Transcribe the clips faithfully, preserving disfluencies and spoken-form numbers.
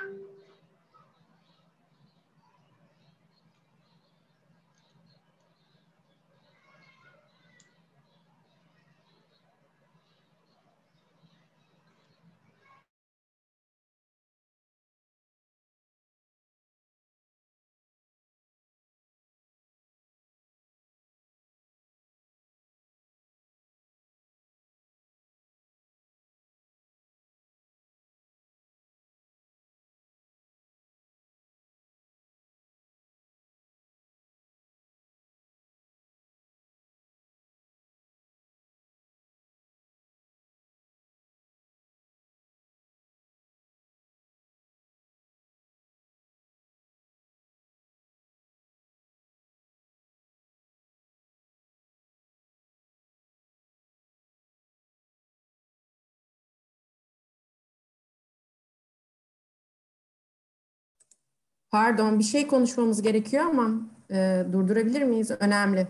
Pardon, bir şey konuşmamız gerekiyor ama e, durdurabilir miyiz? Önemli.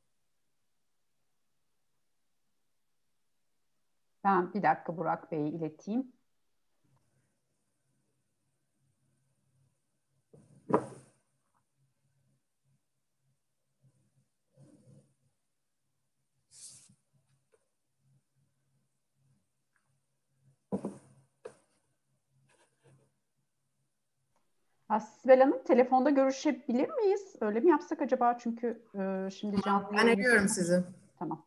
Ben bir dakika Burak Bey'e ileteyim. Ha, Sibel Hanım, telefonda görüşebilir miyiz? Öyle mi yapsak acaba? Çünkü e, şimdi canlı Ben yayın. arıyorum sizi. Tamam.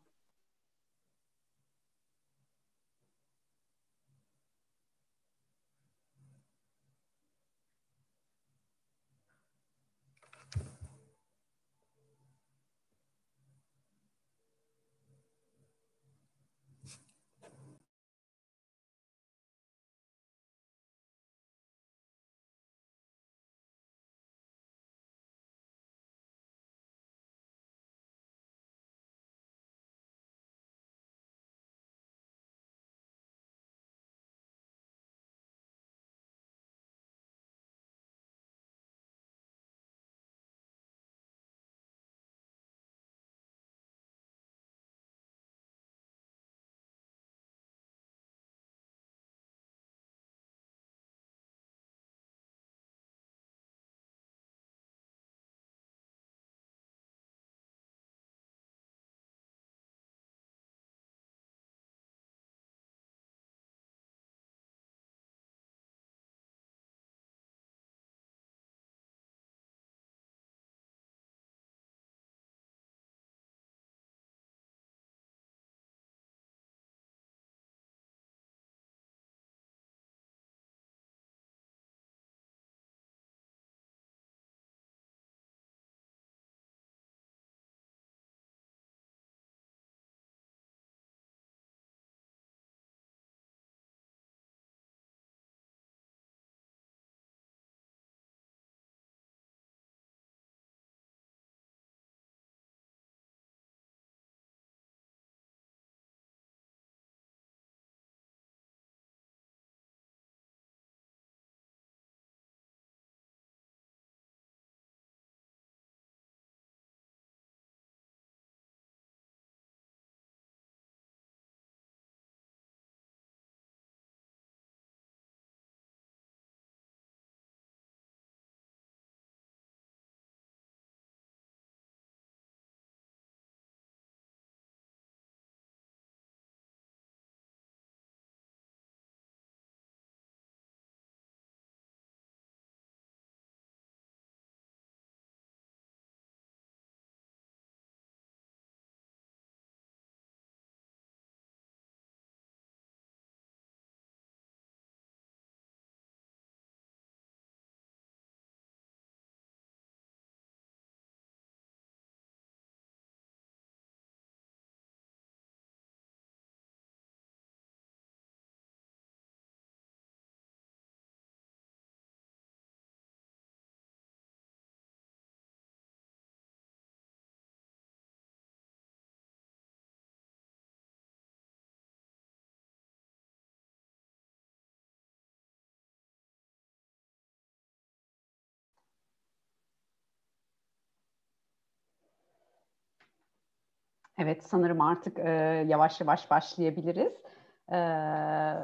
Evet, sanırım artık e, yavaş yavaş başlayabiliriz. E,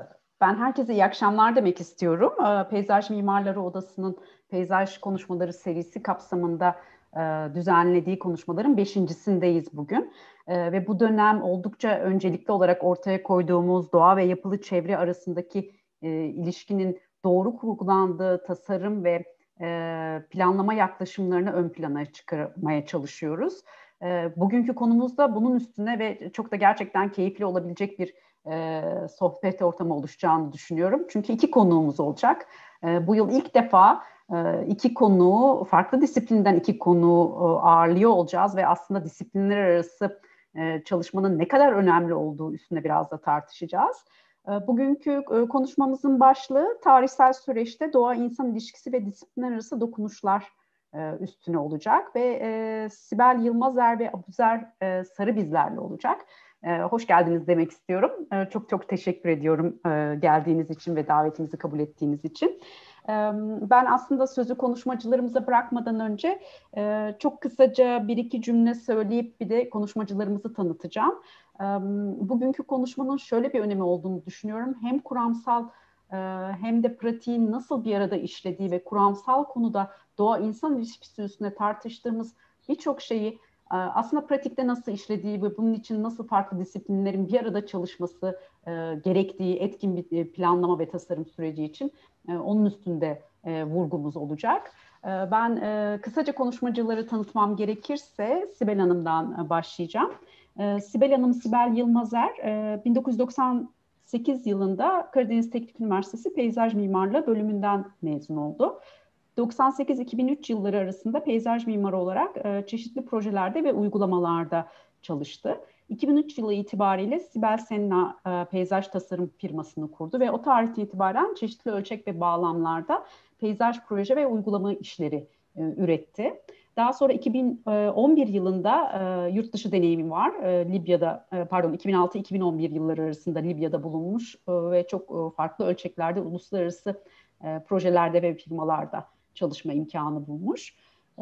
Ben herkese iyi akşamlar demek istiyorum. Ee, Peyzaj Mimarları Odası'nın Peyzaj Konuşmaları serisi kapsamında e, düzenlediği konuşmaların beşincisindeyiz bugün. E, ve bu dönem oldukça öncelikli olarak ortaya koyduğumuz doğa ve yapılı çevre arasındaki e, ilişkinin doğru kurgulandığı tasarım ve e, planlama yaklaşımlarını ön plana çıkarmaya çalışıyoruz. E, bugünkü konumuz da bunun üstüne ve çok da gerçekten keyifli olabilecek bir e, sohbet ortamı oluşacağını düşünüyorum. Çünkü iki konuğumuz olacak. E, bu yıl ilk defa e, iki konuğu, farklı disiplinden iki konuğu e, ağırlıyor olacağız ve aslında disiplinler arası e, çalışmanın ne kadar önemli olduğu üstüne biraz da tartışacağız. E, bugünkü e, konuşmamızın başlığı tarihsel süreçte doğa-insan ilişkisi ve disiplinler arası dokunuşlar e, üstüne olacak ve e, Sibel Yılmazer ve Abuzer e, Sarı bizlerle olacak. Ee, hoş geldiniz demek istiyorum. Ee, çok çok teşekkür ediyorum e, geldiğiniz için ve davetimizi kabul ettiğiniz için. Ee, ben aslında sözü konuşmacılarımıza bırakmadan önce e, çok kısaca bir iki cümle söyleyip bir de konuşmacılarımızı tanıtacağım. Ee, bugünkü konuşmanın şöyle bir önemi olduğunu düşünüyorum. Hem kuramsal e, hem de pratiğin nasıl bir arada işlediği ve kuramsal konuda doğa-insan ilişkisi üstüne tartıştığımız birçok şeyi aslında pratikte nasıl işlediği ve bunun için nasıl farklı disiplinlerin bir arada çalışması e, gerektiği etkin bir planlama ve tasarım süreci için e, onun üstünde e, vurgumuz olacak. E, ben e, kısaca konuşmacıları tanıtmam gerekirse Sibel Hanım'dan başlayacağım. E, Sibel Hanım, Sibel Yılmazer, e, bin dokuz yüz doksan sekiz yılında Karadeniz Teknik Üniversitesi Peyzaj Mimarlığı bölümünden mezun oldu. doksan sekiz iki bin üç yılları arasında peyzaj mimarı olarak e, çeşitli projelerde ve uygulamalarda çalıştı. iki bin üç yılı itibariyle Sibel Senna e, peyzaj tasarım firmasını kurdu ve o tarihten itibaren çeşitli ölçek ve bağlamlarda peyzaj proje ve uygulama işleri e, üretti. Daha sonra iki bin on bir yılında e, yurt dışı deneyimi var. E, Libya'da, e, pardon iki bin altı iki bin on bir yılları arasında Libya'da bulunmuş e, ve çok e, farklı ölçeklerde uluslararası e, projelerde ve firmalarda çalışma imkanı bulmuş.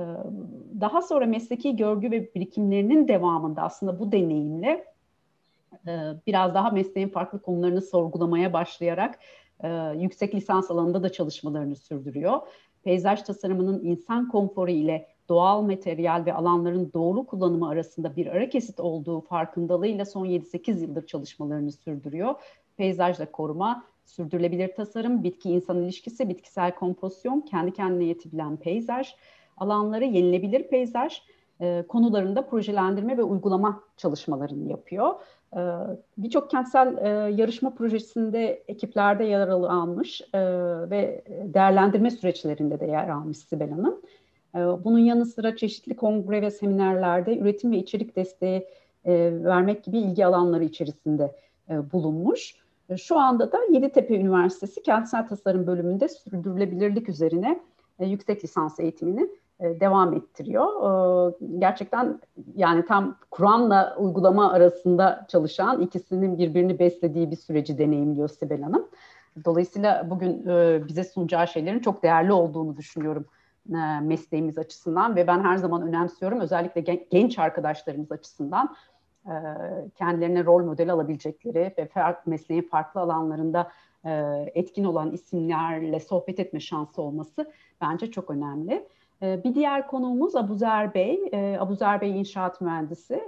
Daha sonra mesleki görgü ve birikimlerinin devamında aslında bu deneyimle biraz daha mesleğin farklı konularını sorgulamaya başlayarak yüksek lisans alanında da çalışmalarını sürdürüyor. Peyzaj tasarımının insan konforu ile doğal materyal ve alanların doğru kullanımı arasında bir ara kesit olduğu farkındalığıyla son yedi sekiz yıldır çalışmalarını sürdürüyor. Peyzajla koruma, sürdürülebilir tasarım, bitki-insan ilişkisi, bitkisel kompozisyon, kendi kendine yetebilen peyzaj, alanları yenilebilir peyzaj e, konularında projelendirme ve uygulama çalışmalarını yapıyor. E, Birçok kentsel e, yarışma projesinde ekiplerde yer almış e, ve değerlendirme süreçlerinde de yer almış Sibel Hanım. E, bunun yanı sıra çeşitli kongre ve seminerlerde üretim ve içerik desteği e, vermek gibi ilgi alanları içerisinde e, bulunmuş. Şu anda da Yeditepe Üniversitesi Kentsel Tasarım Bölümünde sürdürülebilirlik üzerine e, yüksek lisans eğitimini e, devam ettiriyor. E, gerçekten yani tam Kur'an'la uygulama arasında çalışan, ikisinin birbirini beslediği bir süreci deneyimliyor Sibel Hanım. Dolayısıyla bugün e, bize sunacağı şeylerin çok değerli olduğunu düşünüyorum e, mesleğimiz açısından ve ben her zaman önemsiyorum. Özellikle gen- genç arkadaşlarımız açısından kendilerine rol model alabilecekleri ve mesleğin farklı alanlarında etkin olan isimlerle sohbet etme şansı olması bence çok önemli. Bir diğer konuğumuz Abuzer Bey. Abuzer Bey inşaat mühendisi.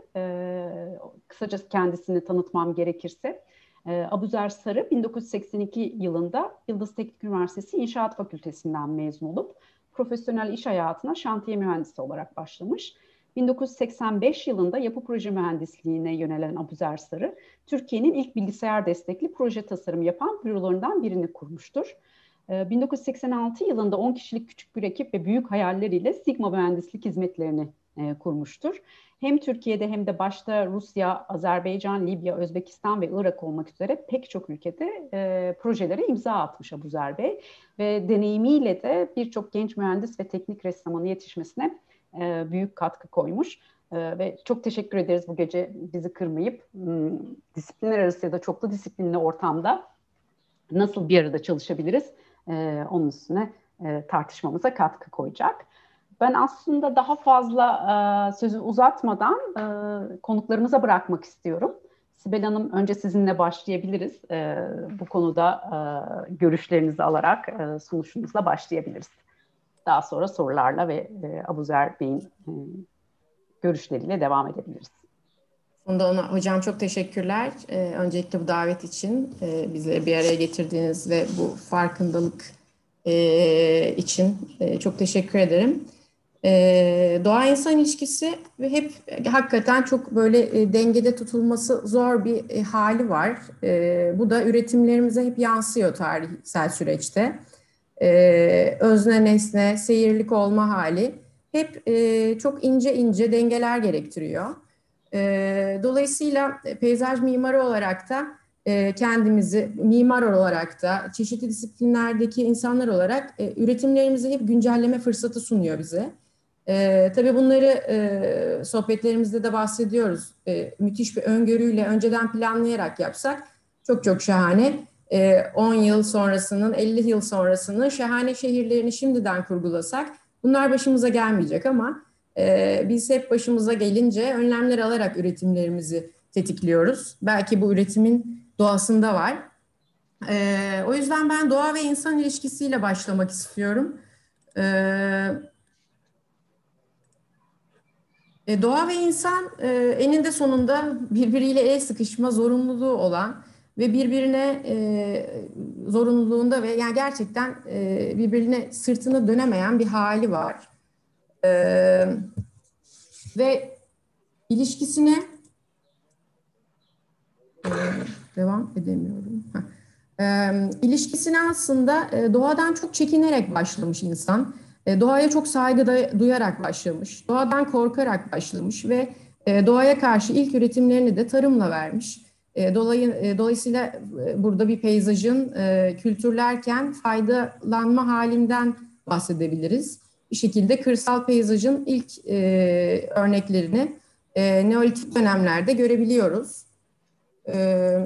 Kısaca kendisini tanıtmam gerekirse. Abuzer Sarı bin dokuz yüz seksen iki yılında Yıldız Teknik Üniversitesi İnşaat Fakültesinden mezun olup profesyonel iş hayatına şantiye mühendisi olarak başlamış. bin dokuz yüz seksen beş yılında yapı proje mühendisliğine yönelen Abuzer Sarı, Türkiye'nin ilk bilgisayar destekli proje tasarımı yapan bürolarından birini kurmuştur. bin dokuz yüz seksen altı yılında on kişilik küçük bir ekip ve büyük hayalleriyle Sigma mühendislik hizmetlerini e, kurmuştur. Hem Türkiye'de hem de başta Rusya, Azerbaycan, Libya, Özbekistan ve Irak olmak üzere pek çok ülkede e, projelere imza atmış Abuzer Bey. Ve deneyimiyle de birçok genç mühendis ve teknik ressamın yetişmesine e, büyük katkı koymuş. E, ve çok teşekkür ederiz bu gece bizi kırmayıp m, disiplinler arası ya da çoklu disiplinli ortamda nasıl bir arada çalışabiliriz e, onun üstüne e, tartışmamıza katkı koyacak. Ben aslında daha fazla e, sözü uzatmadan e, konuklarımıza bırakmak istiyorum. Sibel Hanım, önce sizinle başlayabiliriz. E, bu konuda e, görüşlerinizi alarak e, sunuşunuzla başlayabiliriz. Daha sonra sorularla ve e, Abuzer Bey'in e, görüşleriyle devam edebiliriz. Funda ona, hocam çok teşekkürler. Ee, öncelikle bu davet için e, bizleri bir araya getirdiğiniz ve bu farkındalık e, için e, çok teşekkür ederim. E, doğa-insan ilişkisi ve hep hakikaten çok böyle e, dengede tutulması zor bir e, hali var. E, bu da üretimlerimize hep yansıyor tarihsel süreçte. E, özne nesne, seyirlik olma hali hep e, çok ince ince dengeler gerektiriyor. E, dolayısıyla peyzaj mimarı olarak da e, kendimizi mimar olarak da çeşitli disiplinlerdeki insanlar olarak e, üretimlerimizi hep güncelleme fırsatı sunuyor bize. E, tabii bunları e, sohbetlerimizde de bahsediyoruz. E, müthiş bir öngörüyle önceden planlayarak yapsak çok çok şahane. E, on yıl sonrasının, elli yıl sonrasının şahane şehirlerini şimdiden kurgulasak bunlar başımıza gelmeyecek ama e, biz hep başımıza gelince önlemler alarak üretimlerimizi tetikliyoruz. Belki bu üretimin doğasında var. E, o yüzden ben doğa ve insan ilişkisiyle başlamak istiyorum. Evet. E, doğa ve insan e, eninde sonunda birbiriyle el sıkışma zorunluluğu olan ve birbirine e, zorunluluğunda ve yani gerçekten e, birbirine sırtını dönemeyen bir hali var. E, ve ilişkisine e, devam edemiyorum. E, ilişkisine aslında e, doğadan çok çekinerek başlamış insan. E, doğaya çok saygı da, duyarak başlamış. Doğadan korkarak başlamış ve e, doğaya karşı ilk üretimlerini de tarımla vermiş. E, dolayı, e, dolayısıyla e, burada bir peyzajın e, kültürlerken faydalanma halinden bahsedebiliriz. Bir şekilde kırsal peyzajın ilk e, örneklerini e, Neolitik dönemlerde görebiliyoruz. E,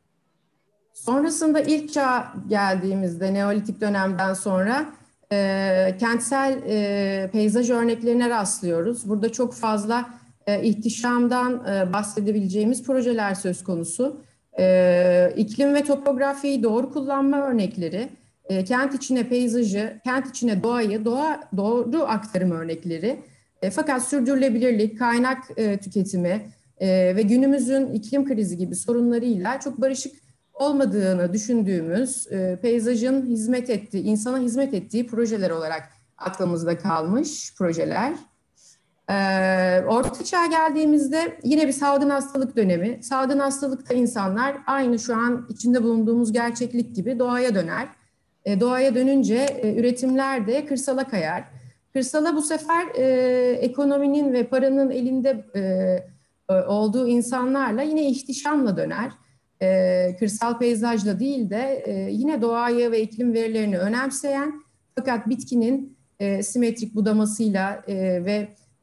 sonrasında ilk çağ geldiğimizde Neolitik dönemden sonra e, kentsel e, peyzaj örneklerine rastlıyoruz. Burada çok fazla e, ihtişamdan e, bahsedebileceğimiz projeler söz konusu. E, iklim ve topografiyi doğru kullanma örnekleri, e, kent içine peyzajı, kent içine doğayı doğa, doğru aktarım örnekleri. E, fakat sürdürülebilirlik, kaynak e, tüketimi e, ve günümüzün iklim krizi gibi sorunlarıyla çok barışık olmadığını düşündüğümüz e, peyzajın hizmet ettiği, insana hizmet ettiği projeler olarak aklımızda kalmış projeler. E, Orta Çağ'a geldiğimizde yine bir salgın hastalık dönemi. Salgın hastalıkta insanlar aynı şu an içinde bulunduğumuz gerçeklik gibi doğaya döner. E, doğaya dönünce e, üretimler de kırsala kayar. Kırsala bu sefer e, ekonominin ve paranın elinde e, olduğu insanlarla yine ihtişamla döner. E, kırsal peyzajla değil de e, yine doğayı ve iklim verilerini önemseyen fakat bitkinin e, simetrik budamasıyla e, ve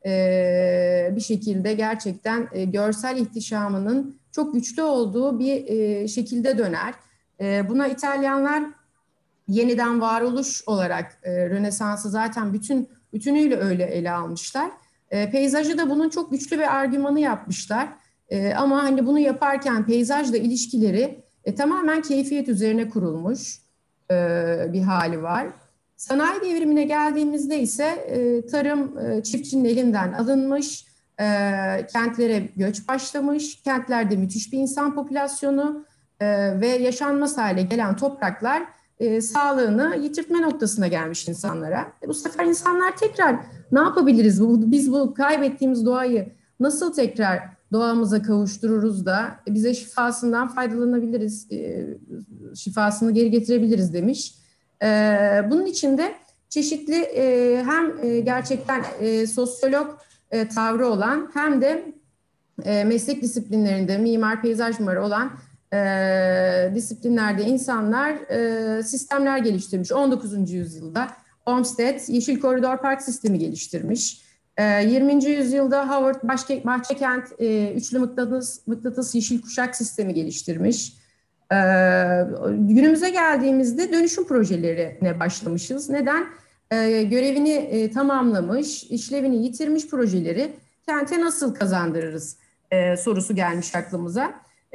e, bir şekilde gerçekten e, görsel ihtişamının çok güçlü olduğu bir e, şekilde döner. E, buna İtalyanlar yeniden varoluş olarak e, Rönesans'ı zaten bütün bütünüyle öyle ele almışlar. E, peyzajı da bunun çok güçlü bir argümanı yapmışlar. E, ama hani bunu yaparken peyzajla ilişkileri e, tamamen keyfiyet üzerine kurulmuş e, bir hali var. Sanayi devrimine geldiğimizde ise e, tarım e, çiftçinin elinden alınmış, e, kentlere göç başlamış, kentlerde müthiş bir insan popülasyonu e, ve yaşanmaz hale gelen topraklar e, sağlığını yitirtme noktasına gelmiş insanlara. E, bu sefer insanlar tekrar ne yapabiliriz? Bu, biz bu kaybettiğimiz doğayı nasıl tekrar doğamıza kavuştururuz da bize şifasından faydalanabiliriz, e, şifasını geri getirebiliriz demiş. E, bunun için de çeşitli e, hem e, gerçekten e, sosyolog e, tavrı olan hem de e, meslek disiplinlerinde mimar, peyzaj mimarı olan e, disiplinlerde insanlar e, sistemler geliştirmiş. on dokuzuncu yüzyılda Olmsted Yeşil Koridor Park Sistemi geliştirmiş. yirminci yüzyılda Howard Bahçekent e, üçlü mıknatıs, mıknatıs yeşil kuşak sistemi geliştirmiş. E, günümüze geldiğimizde dönüşüm projelerine başlamışız. Neden? E, görevini e, tamamlamış, işlevini yitirmiş projeleri kente nasıl kazandırırız e, sorusu gelmiş aklımıza.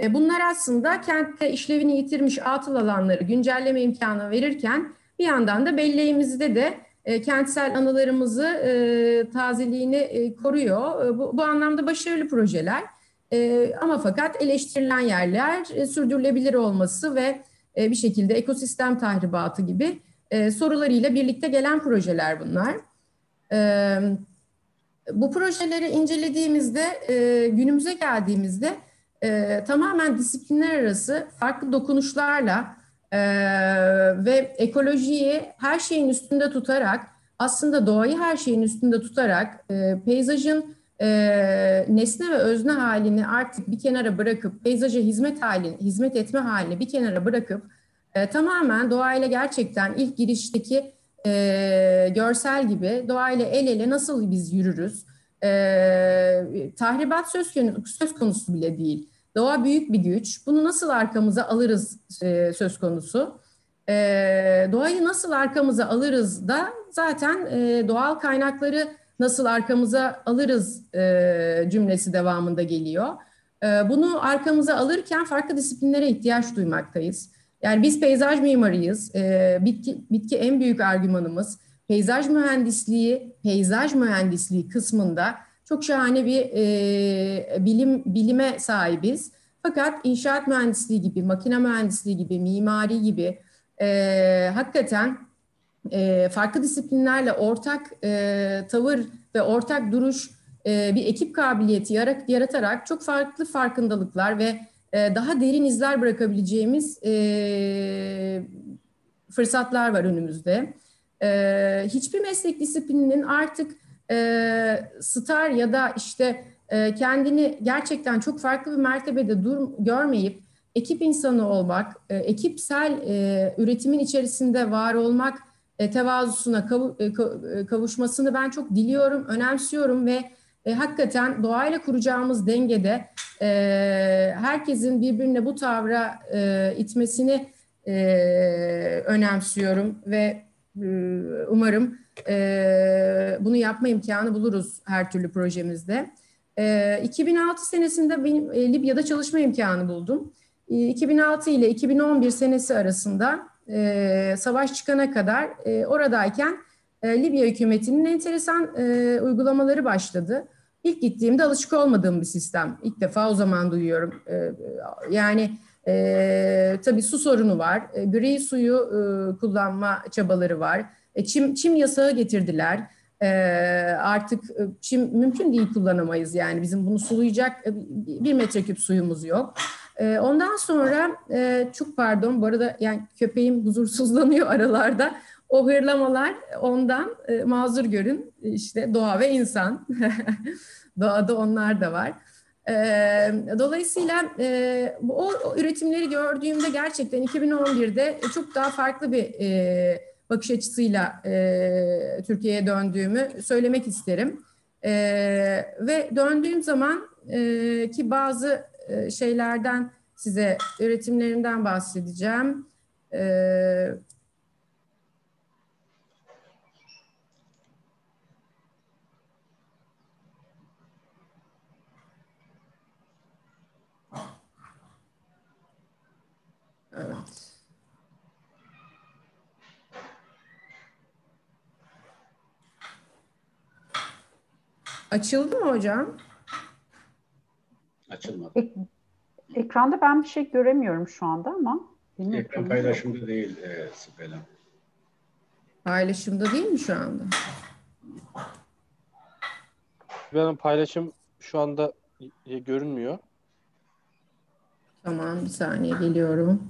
E, bunlar aslında kentte işlevini yitirmiş atıl alanları güncelleme imkanı verirken bir yandan da belleğimizde de e, kentsel anılarımızı e, tazeliğini e, koruyor. E, bu, bu anlamda başarılı projeler. E, ama fakat eleştirilen yerler e, sürdürülebilir olması ve e, bir şekilde ekosistem tahribatı gibi e, sorularıyla birlikte gelen projeler bunlar. E, bu projeleri incelediğimizde, e, günümüze geldiğimizde e, tamamen disiplinler arası farklı dokunuşlarla e, ve ekolojiyi her şeyin üstünde tutarak, aslında doğayı her şeyin üstünde tutarak, e, peyzajın e, nesne ve özne halini artık bir kenara bırakıp, peyzaja hizmet halini, hizmet etme halini bir kenara bırakıp, e, tamamen doğayla gerçekten ilk girişteki e, görsel gibi doğayla el ele nasıl biz yürürüz? E, tahribat söz konusu, söz konusu bile değil. Doğa büyük bir güç. Bunu nasıl arkamıza alırız e, söz konusu. E, doğayı nasıl arkamıza alırız da zaten e, doğal kaynakları nasıl arkamıza alırız e, cümlesi devamında geliyor. E, bunu arkamıza alırken farklı disiplinlere ihtiyaç duymaktayız. Yani biz peyzaj mimarıyız. E, bitki, bitki en büyük argümanımız. Peyzaj mühendisliği, peyzaj mühendisliği kısmında çok şahane bir e, bilim bilime sahibiz. Fakat inşaat mühendisliği gibi, makine mühendisliği gibi, mimari gibi e, hakikaten e, farklı disiplinlerle ortak e, tavır ve ortak duruş, e, bir ekip kabiliyeti yaratarak çok farklı farkındalıklar ve e, daha derin izler bırakabileceğimiz e, fırsatlar var önümüzde. E, hiçbir meslek disiplininin artık e, star ya da işte e, kendini gerçekten çok farklı bir mertebede dur, görmeyip ekip insanı olmak, e, ekipsel e, üretimin içerisinde var olmak e, tevazusuna kav, e, kavuşmasını ben çok diliyorum, önemsiyorum ve e, hakikaten doğayla kuracağımız dengede e, herkesin birbirine bu tavra e, itmesini e, önemsiyorum ve e, umarım e, bunu yapma imkanı buluruz her türlü projemizde. E, iki bin altı senesinde benim e, Libya'da çalışma imkanı buldum. E, iki bin altı ile iki bin on bir senesi arasında e, savaş çıkana kadar e, oradayken e, Libya hükümetinin enteresan e, uygulamaları başladı. İlk gittiğimde alışık olmadığım bir sistem. İlk defa o zaman duyuyorum. E, yani e, tabii su sorunu var. E, gri suyu e, kullanma çabaları var. E, çim, çim yasağı getirdiler. E, artık e, çim mümkün değil, kullanamayız. Yani bizim bunu sulayacak e, bir metreküp suyumuz yok. E, ondan sonra e, çok pardon bu arada, yani köpeğim huzursuzlanıyor aralarda. O hırlamalar ondan, e, mazur görün. İşte doğa ve insan. Doğada onlar da var. E, dolayısıyla e, o, o üretimleri gördüğümde gerçekten iki bin on birde çok daha farklı bir e, bakış açısıyla e, Türkiye'ye döndüğümü söylemek isterim. E, ve döndüğüm zaman e, ki bazı e, şeylerden size, üretimlerimden bahsedeceğim. E, Evet. Açıldı mı hocam? Açılmadı. Ek, ekranda ben bir şey göremiyorum şu anda ama. Ekran paylaşımda değil e, Sibel Hanım. Paylaşımda değil mi şu anda? Benim paylaşım şu anda görünmüyor. Tamam, bir saniye geliyorum.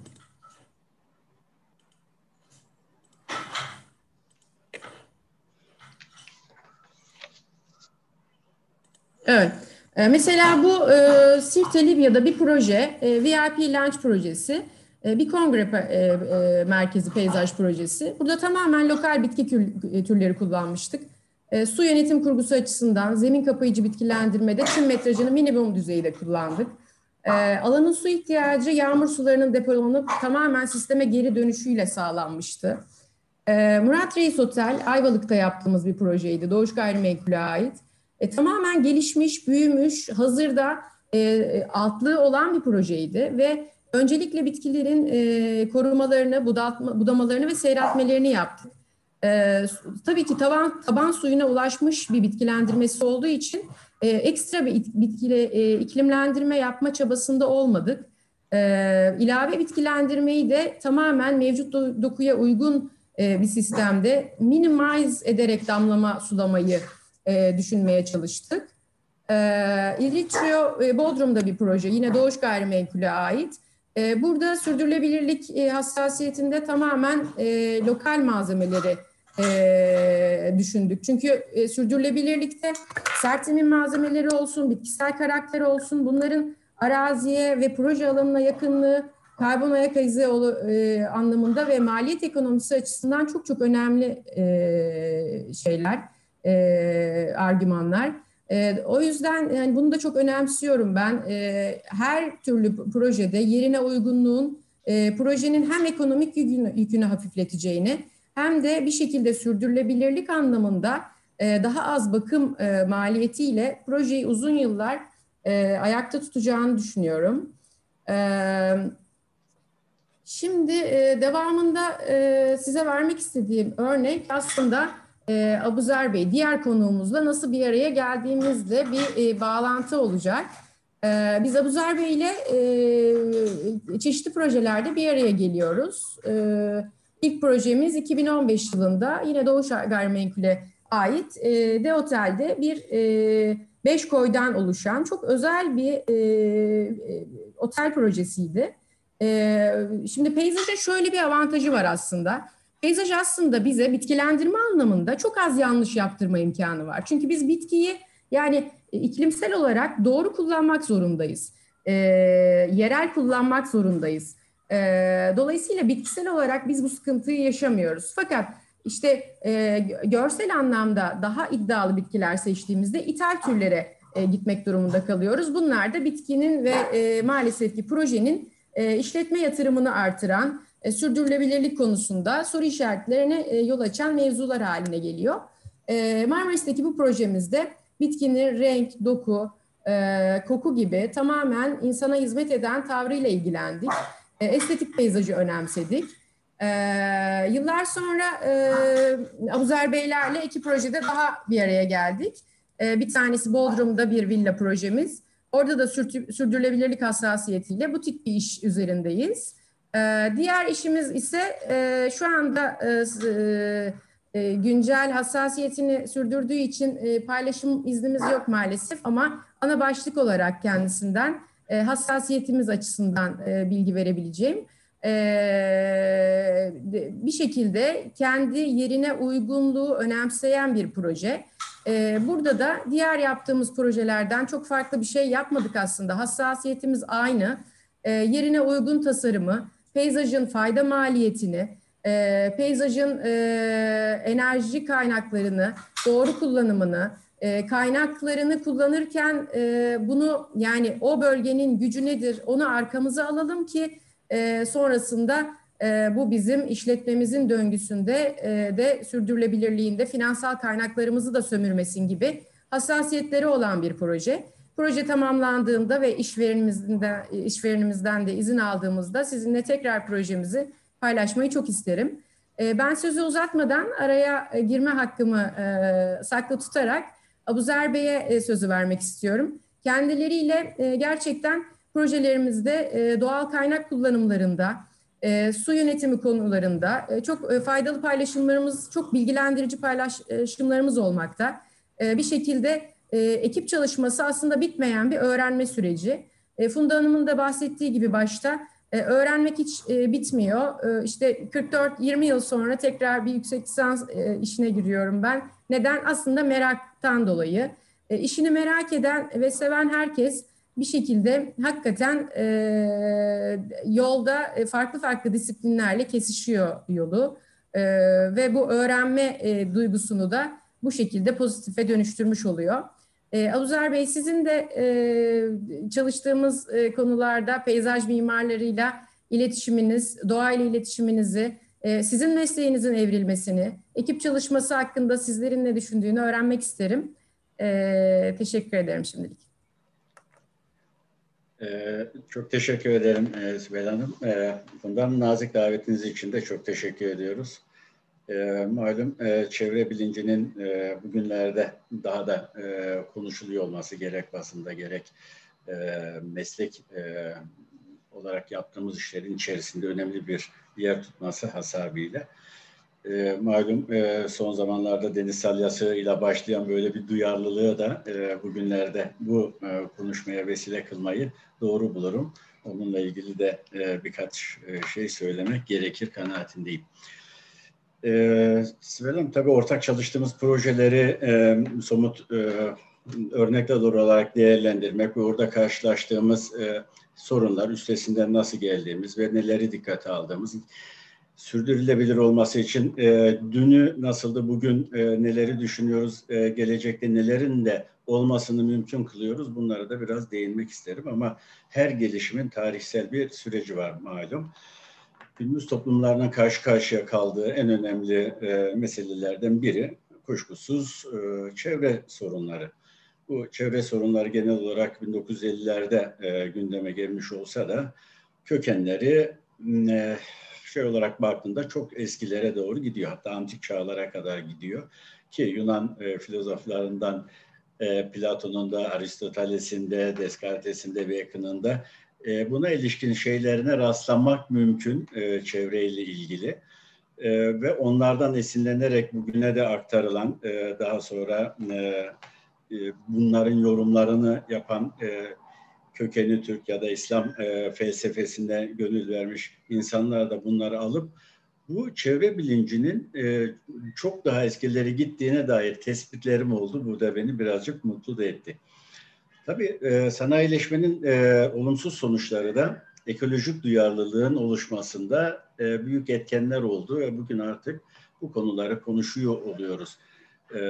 Evet. E, mesela bu e, Sirte Libya'da bir proje, e, V I P Lounge projesi, e, bir kongre e, e, merkezi peyzaj projesi. Burada tamamen lokal bitki türleri kullanmıştık. E, su yönetim kurgusu açısından zemin kapayıcı bitkilendirmede çim metrajını minimum düzeyde kullandık. E, alanın su ihtiyacı yağmur sularının depolanıp tamamen sisteme geri dönüşüyle sağlanmıştı. E, Murat Reis Otel, Ayvalık'ta yaptığımız bir projeydi. Doğuş Gayrimenkul'e ait. E, tamamen gelişmiş, büyümüş, hazırda e, altlığı olan bir projeydi ve öncelikle bitkilerin e, korumalarını, budatma, budamalarını ve seyreltmelerini yaptık. E, tabii ki taban, taban suyuna ulaşmış bir bitkilendirmesi olduğu için e, ekstra bir bitkile, e, iklimlendirme yapma çabasında olmadık. E, ilave bitkilendirmeyi de tamamen mevcut do, dokuya uygun e, bir sistemde minimize ederek damlama sulamayı e, düşünmeye çalıştık. E, İllitrio e, Bodrum'da bir proje, yine Doğuş Gayrimenkul'e ait. E, burada sürdürülebilirlik e, hassasiyetinde tamamen e, lokal malzemeleri e, düşündük. Çünkü e, sürdürülebilirlikte sert zemin malzemeleri olsun, bitkisel karakteri olsun, bunların araziye ve proje alanına yakınlığı, karbon ayak izi e, anlamında ve maliyet ekonomisi açısından çok çok önemli e, şeyler, e, argümanlar. E, o yüzden yani bunu da çok önemsiyorum ben. E, her türlü projede yerine uygunluğun e, projenin hem ekonomik yükünü, yükünü hafifleteceğini hem de bir şekilde sürdürülebilirlik anlamında e, daha az bakım e, maliyetiyle projeyi uzun yıllar e, ayakta tutacağını düşünüyorum. Evet. Şimdi e, devamında e, size vermek istediğim örnek aslında e, Abuzer Bey, diğer konuğumuzla nasıl bir araya geldiğimizde bir e, bağlantı olacak. E, biz Abuzer Bey ile e, çeşitli projelerde bir araya geliyoruz. E, ilk projemiz iki bin on beş yılında yine Doğuş Gayrimenkul'e ait e, de otelde bir e, beş koydan oluşan çok özel bir e, e, otel projesiydi. Şimdi peyzajın şöyle bir avantajı var aslında. Peyzaj aslında bize bitkilendirme anlamında çok az yanlış yaptırma imkanı var. Çünkü biz bitkiyi yani iklimsel olarak doğru kullanmak zorundayız. E, yerel kullanmak zorundayız. E, dolayısıyla bitkisel olarak biz bu sıkıntıyı yaşamıyoruz. Fakat işte e, görsel anlamda daha iddialı bitkiler seçtiğimizde ithal türlere e, gitmek durumunda kalıyoruz. Bunlar da bitkinin ve e, maalesef ki projenin E, işletme yatırımını artıran, e, sürdürülebilirlik konusunda soru işaretlerine e, yol açan mevzular haline geliyor. E, Marmaris'teki bu projemizde bitkinin renk, doku, e, koku gibi tamamen insana hizmet eden tavrıyla ilgilendik. E, estetik peyzajı önemsedik. E, yıllar sonra e, Abuzer Beylerle iki projede daha bir araya geldik. E, bir tanesi Bodrum'da bir villa projemiz. Orada da sürdürülebilirlik hassasiyetiyle butik bir iş üzerindeyiz. Ee, diğer işimiz ise e, şu anda e, e, güncel hassasiyetini sürdürdüğü için e, paylaşım iznimiz yok maalesef ama ana başlık olarak kendisinden e, hassasiyetimiz açısından e, bilgi verebileceğim. E, bir şekilde kendi yerine uygunluğu önemseyen bir proje. Ee, burada da diğer yaptığımız projelerden çok farklı bir şey yapmadık aslında. Hassasiyetimiz aynı. Ee, yerine uygun tasarımı, peyzajın fayda maliyetini, e, peyzajın e, enerji kaynaklarını, doğru kullanımını, e, kaynaklarını kullanırken e, bunu yani o bölgenin gücü nedir onu arkamıza alalım ki e, sonrasında E, bu bizim işletmemizin döngüsünde e, de sürdürülebilirliğinde finansal kaynaklarımızı da sömürmesin gibi hassasiyetleri olan bir proje. Proje tamamlandığında ve işverenimizden de, işverenimizden de izin aldığımızda sizinle tekrar projemizi paylaşmayı çok isterim. E, ben sözü uzatmadan araya e, girme hakkımı e, saklı tutarak Abuzer Bey'e e, sözü vermek istiyorum. Kendileriyle e, gerçekten projelerimizde e, doğal kaynak kullanımlarında, E, su yönetimi konularında e, çok e, faydalı paylaşımlarımız, çok bilgilendirici paylaşımlarımız olmakta. E, bir şekilde e, ekip çalışması aslında bitmeyen bir öğrenme süreci. E, Funda Hanım'ın da bahsettiği gibi başta e, öğrenmek hiç e, bitmiyor. E, işte kırk dört yirmi yıl sonra tekrar bir yüksek lisans e, işine giriyorum ben. Neden? Aslında meraktan dolayı. E, işini merak eden ve seven herkes bir şekilde hakikaten e, yolda e, farklı farklı disiplinlerle kesişiyor yolu e, ve bu öğrenme e, duygusunu da bu şekilde pozitife dönüştürmüş oluyor. E, Abuzer Bey, sizin de e, çalıştığımız e, konularda peyzaj mimarlarıyla iletişiminiz, doğayla iletişiminizi, e, sizin mesleğinizin evrilmesini, ekip çalışması hakkında sizlerin ne düşündüğünü öğrenmek isterim. E, teşekkür ederim şimdilik. Ee, çok teşekkür ederim e, Sibel Hanım. E, bundan nazik davetiniz için de çok teşekkür ediyoruz. E, malum e, çevre bilincinin e, bugünlerde daha da e, konuşuluyor olması gerek basında gerek e, meslek e, olarak yaptığımız işlerin içerisinde önemli bir yer tutması hasabıyla. E, malum e, son zamanlarda deniz salyası ile başlayan böyle bir duyarlılığı da e, bugünlerde bu e, konuşmaya vesile kılmayı doğru bulurum. Onunla ilgili de e, birkaç e, şey söylemek gerekir kanaatindeyim. E, Sibel Hanım, tabii ortak çalıştığımız projeleri e, somut e, örnekler olarak değerlendirmek ve orada karşılaştığımız e, sorunlar, üstesinden nasıl geldiğimiz ve neleri dikkate aldığımız, sürdürülebilir olması için e, dünü nasıldı, bugün e, neleri düşünüyoruz, e, gelecekte nelerin de olmasını mümkün kılıyoruz. Bunlara da biraz değinmek isterim ama her gelişimin tarihsel bir süreci var malum. Günümüz toplumlarının karşı karşıya kaldığı en önemli e, meselelerden biri kuşkusuz e, çevre sorunları. Bu çevre sorunları genel olarak bin dokuz yüz ellilerde e, gündeme gelmiş olsa da kökenleri e, şey olarak baktığında çok eskilere doğru gidiyor. Hatta antik çağlara kadar gidiyor. Ki Yunan e, filozoflarından e, Platon'un da, Aristoteles'in de, Descartes'in de ve yakınında e, buna ilişkin şeylerine rastlanmak mümkün e, çevreyle ilgili. E, ve onlardan esinlenerek bugüne de aktarılan, e, daha sonra e, e, bunların yorumlarını yapan e, kökeni Türk ya da İslam e, felsefesine gönül vermiş insanlar da bunları alıp bu çevre bilincinin e, çok daha eskileri gittiğine dair tespitlerim oldu. Bu da beni birazcık mutlu da etti. Tabii e, sanayileşmenin e, olumsuz sonuçları da ekolojik duyarlılığın oluşmasında e, büyük etkenler oldu ve bugün artık bu konuları konuşuyor oluyoruz. E,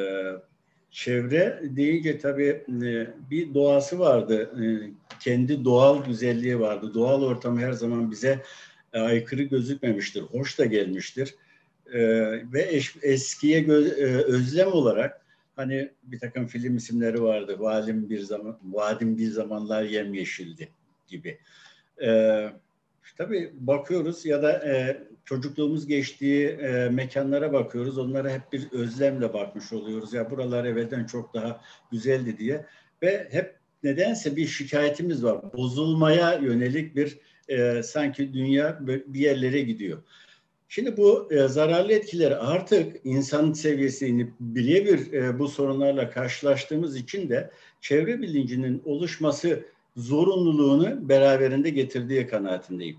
Çevre deyince tabii e, bir doğası vardı. E, kendi doğal güzelliği vardı. Doğal ortam her zaman bize e, aykırı gözükmemiştir. Hoş da gelmiştir. E, ve eş, eskiye gö, e, özlem olarak hani bir takım film isimleri vardı. Vadim bir zaman, vadim bir zamanlar yemyeşildi gibi. E, tabii bakıyoruz ya da e, çocukluğumuz geçtiği e, mekanlara bakıyoruz. Onlara hep bir özlemle bakmış oluyoruz. Ya buralar evvelden çok daha güzeldi diye. Ve hep nedense bir şikayetimiz var. Bozulmaya yönelik bir e, sanki dünya bir yerlere gidiyor. Şimdi bu e, zararlı etkileri artık insan seviyesini birebir e, bu sorunlarla karşılaştığımız için de çevre bilincinin oluşması zorunluluğunu beraberinde getirdiği kanaatindeyim.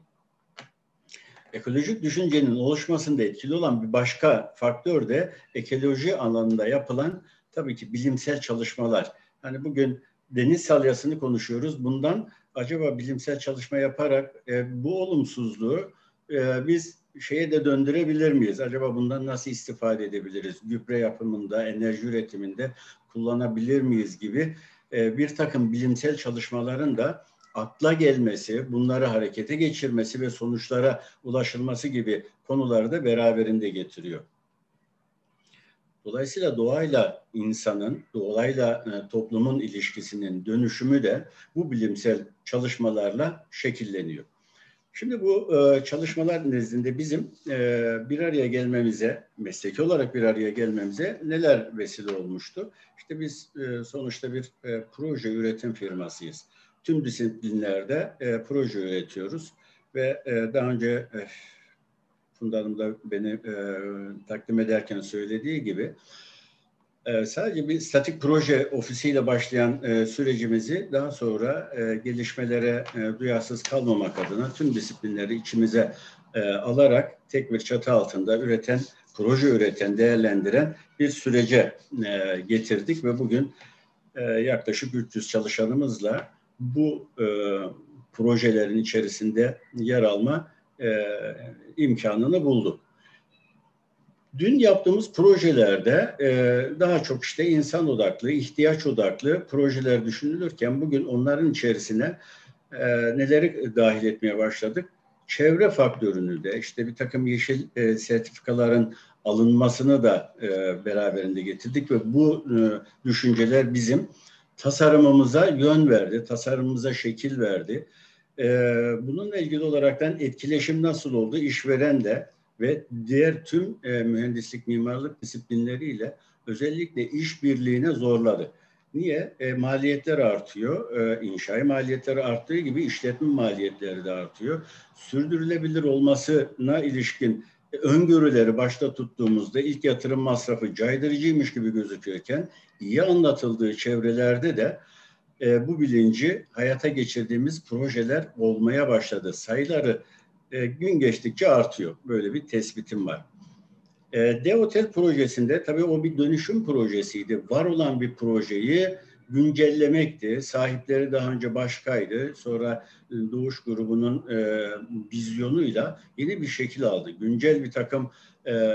Ekolojik düşüncenin oluşmasında etkili olan bir başka faktör de ekoloji alanında yapılan tabii ki bilimsel çalışmalar. Hani bugün deniz salyasını konuşuyoruz. Bundan acaba bilimsel çalışma yaparak e, bu olumsuzluğu e, biz şeye de döndürebilir miyiz? Acaba bundan nasıl istifade edebiliriz? Gübre yapımında, enerji üretiminde kullanabilir miyiz gibi e, bir takım bilimsel çalışmaların da akla gelmesi, bunları harekete geçirmesi ve sonuçlara ulaşılması gibi konuları da beraberinde getiriyor. Dolayısıyla doğayla insanın, doğayla e, toplumun ilişkisinin dönüşümü de bu bilimsel çalışmalarla şekilleniyor. Şimdi bu e, çalışmalar nezdinde bizim e, bir araya gelmemize, mesleki olarak bir araya gelmemize neler vesile olmuştu? İşte biz e, sonuçta bir e, proje üretim firmasıyız. Tüm disiplinlerde e, proje üretiyoruz ve e, daha önce e, Funda Hanım da beni e, takdim ederken söylediği gibi e, sadece bir statik proje ofisiyle başlayan e, sürecimizi daha sonra e, gelişmelere e, duyarsız kalmamak adına tüm disiplinleri içimize e, alarak tek bir çatı altında üreten, proje üreten, değerlendiren bir sürece e, getirdik ve bugün e, yaklaşık üç yüz çalışanımızla bu e, projelerin içerisinde yer alma e, imkanını bulduk. Dün yaptığımız projelerde e, daha çok işte insan odaklı, ihtiyaç odaklı projeler düşünülürken bugün onların içerisine e, neleri dahil etmeye başladık? Çevre faktörünü de işte bir takım yeşil e, sertifikaların alınmasını da e, beraberinde getirdik ve bu e, düşünceler bizim tasarımımıza yön verdi, tasarımımıza şekil verdi. E, bununla ilgili olaraktan etkileşim nasıl oldu? İşverenle ve diğer tüm e, mühendislik, mimarlık disiplinleriyle özellikle işbirliğine zorladı. Niye? E, maliyetler artıyor. E, inşai maliyetleri arttığı gibi işletme maliyetleri de artıyor. Sürdürülebilir olmasına ilişkin e, öngörüleri başta tuttuğumuzda ilk yatırım masrafı caydırıcıymış gibi gözüküyorken iyi anlatıldığı çevrelerde de e, bu bilinci hayata geçirdiğimiz projeler olmaya başladı. Sayıları e, gün geçtikçe artıyor. Böyle bir tespitim var. E, D-Otel projesinde tabii o bir dönüşüm projesiydi. Var olan bir projeyi güncellemekti. Sahipleri daha önce başkaydı. Sonra e, Doğuş grubunun e, vizyonuyla yeni bir şekil aldı. Güncel bir takım e,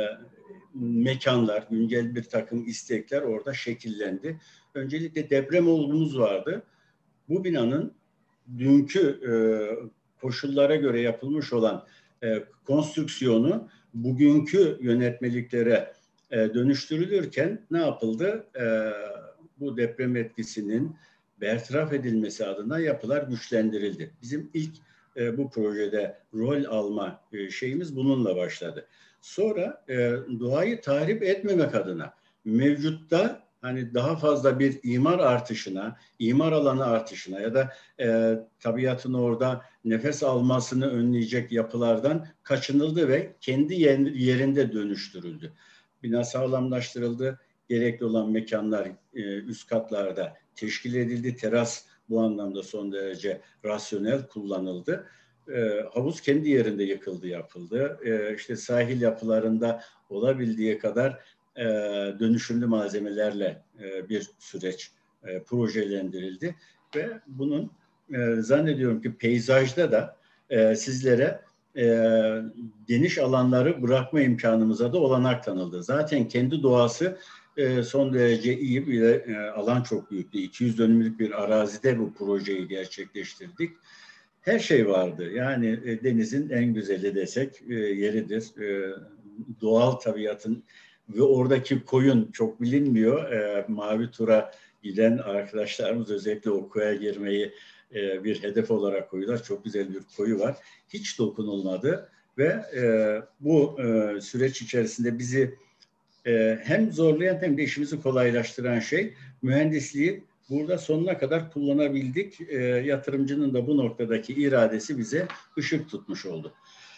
mekanlar, güncel bir takım istekler orada şekillendi. Öncelikle deprem olgumuz vardı. Bu binanın dünkü e, koşullara göre yapılmış olan e, konstrüksiyonu bugünkü yönetmeliklere e, dönüştürülürken ne yapıldı? E, bu deprem etkisinin bertaraf edilmesi adına yapılar güçlendirildi. Bizim ilk e, bu projede rol alma e, şeyimiz bununla başladı. Sonra e, doğayı tahrip etmemek adına mevcutta hani daha fazla bir imar artışına, imar alanı artışına ya da e, tabiatın orada nefes almasını önleyecek yapılardan kaçınıldı ve kendi yerinde dönüştürüldü. Bina sağlamlaştırıldı, gerekli olan mekanlar e, üst katlarda teşkil edildi, teras bu anlamda son derece rasyonel kullanıldı. E, havuz kendi yerinde yıkıldı, yapıldı. E, işte sahil yapılarında olabildiği kadar e, dönüşümlü malzemelerle e, bir süreç e, projelendirildi ve bunun e, zannediyorum ki peyzajda da e, sizlere e, geniş alanları bırakma imkanımıza da olanak tanıldı. Zaten kendi doğası e, son derece iyi, bir de e, alan çok büyüktü. iki yüz dönümlük bir arazide bu projeyi gerçekleştirdik. Her şey vardı. Yani e, denizin en güzeli desek e, yeridir. E, doğal tabiatın ve oradaki koyun çok bilinmiyor. E, Mavi Tur'a giden arkadaşlarımız özellikle o koya girmeyi e, bir hedef olarak koyuyorlar. Çok güzel bir koyu var. Hiç dokunulmadı ve e, bu e, süreç içerisinde bizi e, hem zorlayan hem de işimizi kolaylaştıran şey mühendisliği burada sonuna kadar kullanabildik. E, yatırımcının da bu noktadaki iradesi bize ışık tutmuş oldu.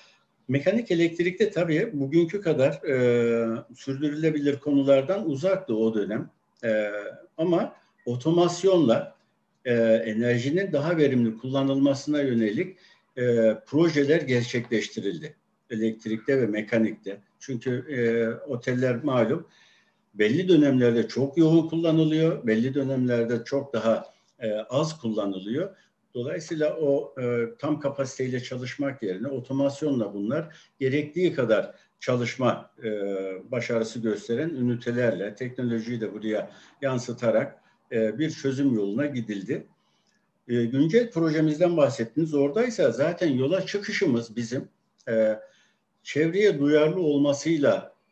Mekanik elektrikte tabii bugünkü kadar e, sürdürülebilir konulardan uzaktı o dönem. E, ama otomasyonla e, enerjinin daha verimli kullanılmasına yönelik e, projeler gerçekleştirildi. Elektrikte ve mekanikte. Çünkü e, oteller malum belli dönemlerde çok yoğun kullanılıyor, belli dönemlerde çok daha e, az kullanılıyor. Dolayısıyla o e, tam kapasiteyle çalışmak yerine otomasyonla bunlar gerektiği kadar çalışma e, başarısı gösteren ünitelerle teknolojiyi de buraya yansıtarak e, bir çözüm yoluna gidildi. E, güncel projemizden bahsettiniz. Oradaysa zaten yola çıkışımız bizim e, çevreye duyarlı olmasıyla e,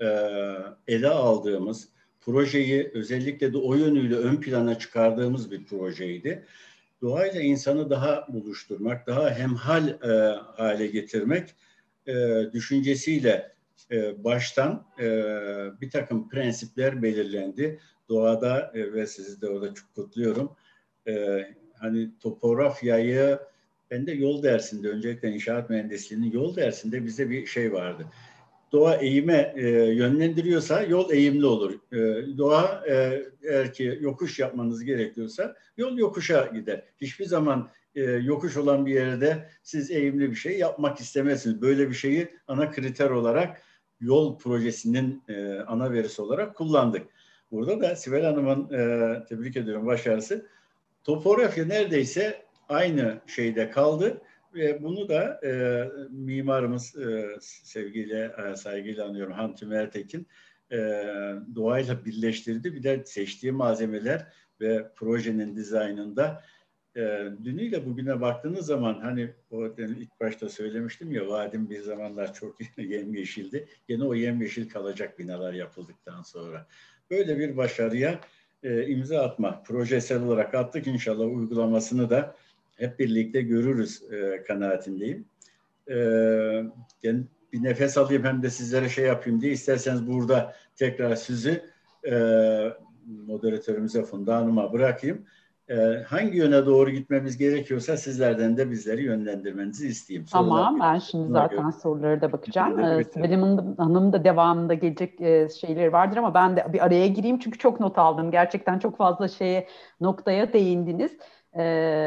ele aldığımız projeyi özellikle de o yönüyle ön plana çıkardığımız bir projeydi. Doğayla insanı daha buluşturmak, daha hemhal e, hale getirmek e, düşüncesiyle e, baştan e, bir takım prensipler belirlendi. Doğada e, ve sizi de orada çok kutluyorum. E, hani topografyayı, ben de yol dersinde, öncelikle inşaat mühendisliğinin yol dersinde bize bir şey vardı. Doğa eğime e, yönlendiriyorsa yol eğimli olur. E, doğa e, eğer ki yokuş yapmanız gerekiyorsa yol yokuşa gider. Hiçbir zaman e, yokuş olan bir yerde siz eğimli bir şey yapmak istemezsiniz. Böyle bir şeyi ana kriter olarak yol projesinin e, ana verisi olarak kullandık. Burada da Sibel Hanım'ın e, tebrik ediyorum başarısı. Topografya neredeyse aynı şeyde kaldı. Ve bunu da e, mimarımız e, sevgiyle, e, saygıyla anıyorum Han Tümer Tekin e, doğayla birleştirdi. Bir de seçtiği malzemeler ve projenin dizaynında e, dünüyle bugüne baktığınız zaman hani o ilk başta söylemiştim ya vadim bir zamanlar çok yemyeşildi. Yine o yemyeşil kalacak binalar yapıldıktan sonra. Böyle bir başarıya e, imza atma, projesel olarak attık. İnşallah uygulamasını da hep birlikte görürüz e, kanaatindeyim. E, yani bir nefes alayım hem de sizlere şey yapayım diye isterseniz burada tekrar sizi e, moderatörümüze Funda Hanım'a bırakayım. E, hangi yöne doğru gitmemiz gerekiyorsa sizlerden de bizleri yönlendirmenizi isteyeyim. Tamam, ben şimdi zaten sorulara da bakacağım. Ee, Sibel Hanım, Hanım da devamında gelecek e, şeyleri vardır ama ben de bir araya gireyim çünkü çok not aldım. Gerçekten çok fazla şeye, noktaya değindiniz. Ee,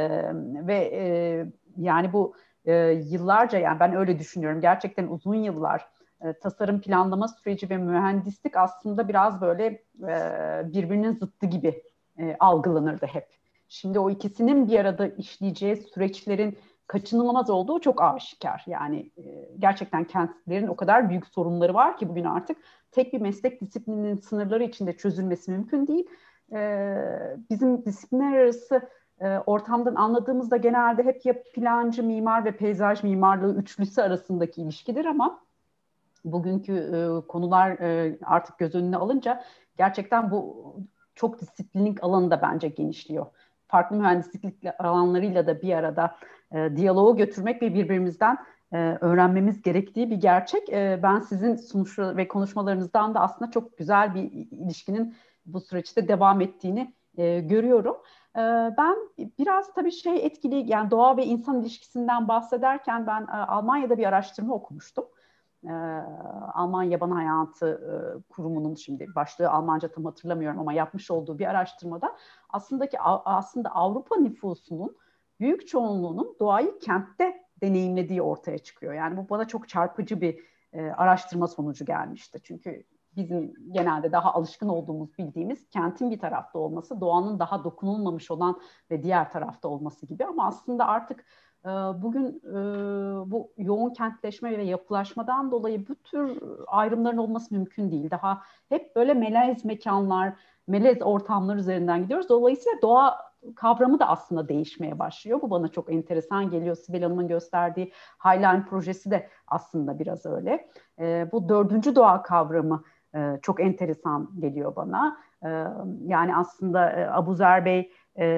ve e, yani bu e, yıllarca, yani ben öyle düşünüyorum. Gerçekten uzun yıllar e, tasarım planlama süreci ve mühendislik aslında biraz böyle e, birbirinin zıttı gibi e, algılanırdı hep. Şimdi o ikisinin bir arada işleyeceği süreçlerin kaçınılmaz olduğu çok aşikar. Yani e, gerçekten kentlerin o kadar büyük sorunları var ki bugün artık tek bir meslek disiplininin sınırları içinde çözülmesi mümkün değil. E, bizim disiplinler arası e, ortamdan anladığımızda genelde hep ya plancı, mimar ve peyzaj mimarlığı üçlüsü arasındaki ilişkidir ama bugünkü e, konular e, artık göz önüne alınca gerçekten bu çok disiplinlik alanı da bence genişliyor. Farklı mühendislik alanlarıyla da bir arada e, diyaloğu götürmek ve birbirimizden e, öğrenmemiz gerektiği bir gerçek. E, ben sizin sunuş ve konuşmalarınızdan da aslında çok güzel bir ilişkinin bu süreçte devam ettiğini e, görüyorum. E, ben biraz tabii şey etkili, yani doğa ve insan ilişkisinden bahsederken ben e, Almanya'da bir araştırma okumuştum. Ee, Alman Yaban Hayatı e, Kurumu'nun, şimdi başlığı Almanca tam hatırlamıyorum ama yapmış olduğu bir araştırmada aslında ki aslında Avrupa nüfusunun büyük çoğunluğunun doğayı kentte deneyimlediği ortaya çıkıyor. Yani bu bana çok çarpıcı bir e, araştırma sonucu gelmişti. Çünkü bizim genelde daha alışkın olduğumuz, bildiğimiz kentin bir tarafta olması, doğanın daha dokunulmamış olan ve diğer tarafta olması gibi, ama aslında artık bugün bu yoğun kentleşme ve yapılaşmadan dolayı bu tür ayrımların olması mümkün değil. Daha hep böyle melez mekanlar, melez ortamlar üzerinden gidiyoruz. Dolayısıyla doğa kavramı da aslında değişmeye başlıyor. Bu bana çok enteresan geliyor. Sibel Hanım'ın gösterdiği Highline projesi de aslında biraz öyle. Bu dördüncü doğa kavramı çok enteresan geliyor bana. Yani aslında Abuzer Bey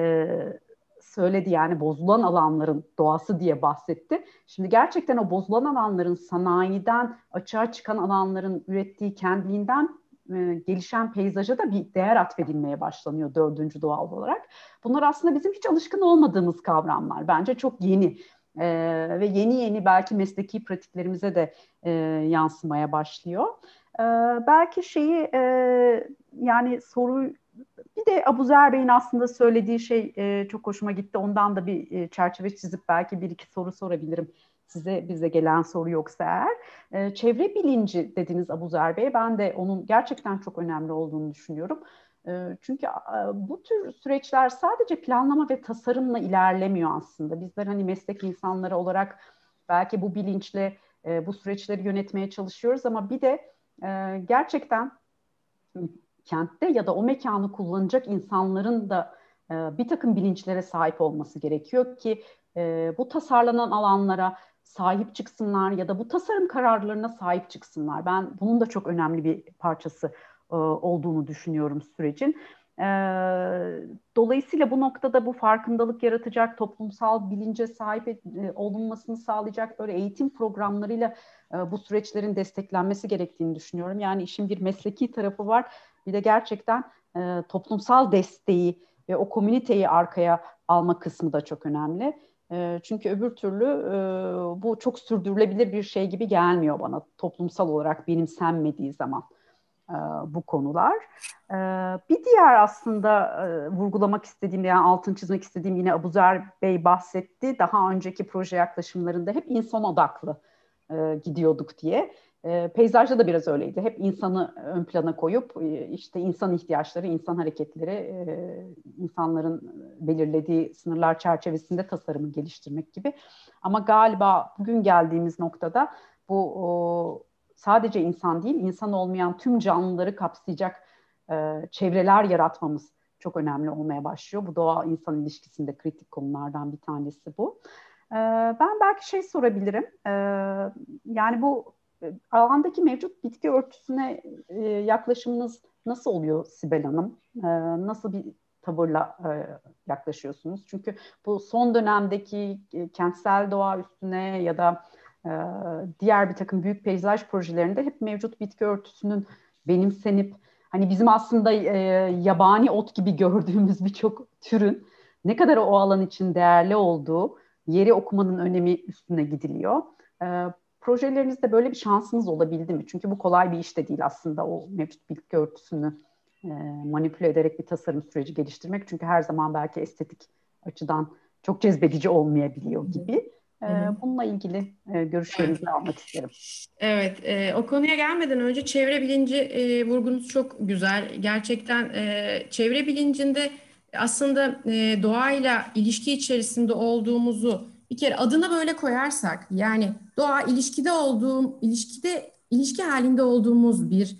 söyledi, yani bozulan alanların doğası diye bahsetti. Şimdi gerçekten o bozulan alanların, sanayiden açığa çıkan alanların ürettiği kendiliğinden e, gelişen peyzaja da bir değer atfedilmeye başlanıyor dördüncü doğal olarak. Bunlar aslında bizim hiç alışkın olmadığımız kavramlar. Bence çok yeni e, ve yeni yeni belki mesleki pratiklerimize de e, yansımaya başlıyor. E, belki şeyi e, yani soruyu, bir de Abuzer Bey'in aslında söylediği şey e, çok hoşuma gitti. Ondan da bir e, çerçeve çizip belki bir iki soru sorabilirim size, bize gelen soru yoksa eğer. E, çevre bilinci dediniz Abuzer Bey. Ben de onun gerçekten çok önemli olduğunu düşünüyorum. E, çünkü e, bu tür süreçler sadece planlama ve tasarımla ilerlemiyor aslında. Bizler hani meslek insanları olarak belki bu bilinçle e, bu süreçleri yönetmeye çalışıyoruz ama bir de e, gerçekten kentte ya da o mekanı kullanacak insanların da e, bir takım bilinçlere sahip olması gerekiyor ki e, bu tasarlanan alanlara sahip çıksınlar ya da bu tasarım kararlarına sahip çıksınlar. Ben bunun da çok önemli bir parçası e, olduğunu düşünüyorum sürecin. E, dolayısıyla bu noktada bu farkındalık yaratacak, toplumsal bilince sahip e, olunmasını sağlayacak böyle eğitim programlarıyla e, bu süreçlerin desteklenmesi gerektiğini düşünüyorum. Yani işin bir mesleki tarafı var. Bir de gerçekten e, toplumsal desteği ve o komüniteyi arkaya alma kısmı da çok önemli. E, çünkü öbür türlü e, bu çok sürdürülebilir bir şey gibi gelmiyor bana, toplumsal olarak benimsenmediği zaman e, bu konular. E, bir diğer aslında e, vurgulamak istediğim, yani altını çizmek istediğim, yine Abuzer Bey bahsetti. Daha önceki proje yaklaşımlarında hep insan odaklı e, gidiyorduk diye. E, peyzajda da biraz öyleydi. Hep insanı ön plana koyup e, işte insan ihtiyaçları, insan hareketleri, e, insanların belirlediği sınırlar çerçevesinde tasarımı geliştirmek gibi. Ama galiba bugün geldiğimiz noktada bu o, sadece insan değil, insan olmayan tüm canlıları kapsayacak e, çevreler yaratmamız çok önemli olmaya başlıyor. Bu doğa-insan ilişkisinde kritik konulardan bir tanesi bu. E, ben belki şey sorabilirim. E, yani bu alandaki mevcut bitki örtüsüne e, yaklaşımınız nasıl oluyor Sibel Hanım? E, nasıl bir tavırla e, yaklaşıyorsunuz? Çünkü bu son dönemdeki e, kentsel doğa üstüne ya da e, diğer bir takım büyük peyzaj projelerinde hep mevcut bitki örtüsünün benimsenip hani bizim aslında e, yabani ot gibi gördüğümüz birçok türün ne kadar o alan için değerli olduğu, yeri okumanın önemi üstüne gidiliyor. E, projelerinizde böyle bir şansınız olabildi mi? Çünkü bu kolay bir iş de değil aslında, o mevcut bitki örtüsünü e, manipüle ederek bir tasarım süreci geliştirmek. Çünkü her zaman belki estetik açıdan çok cezbedici olmayabiliyor gibi. E, bununla ilgili e, görüşlerinizi almak isterim. Evet, e, o konuya gelmeden önce çevre bilinci e, vurgunuz çok güzel. Gerçekten e, çevre bilincinde aslında e, doğayla ilişki içerisinde olduğumuzu bir kere adına böyle koyarsak, yani doğa ilişkide olduğum, ilişkide ilişki halinde olduğumuz bir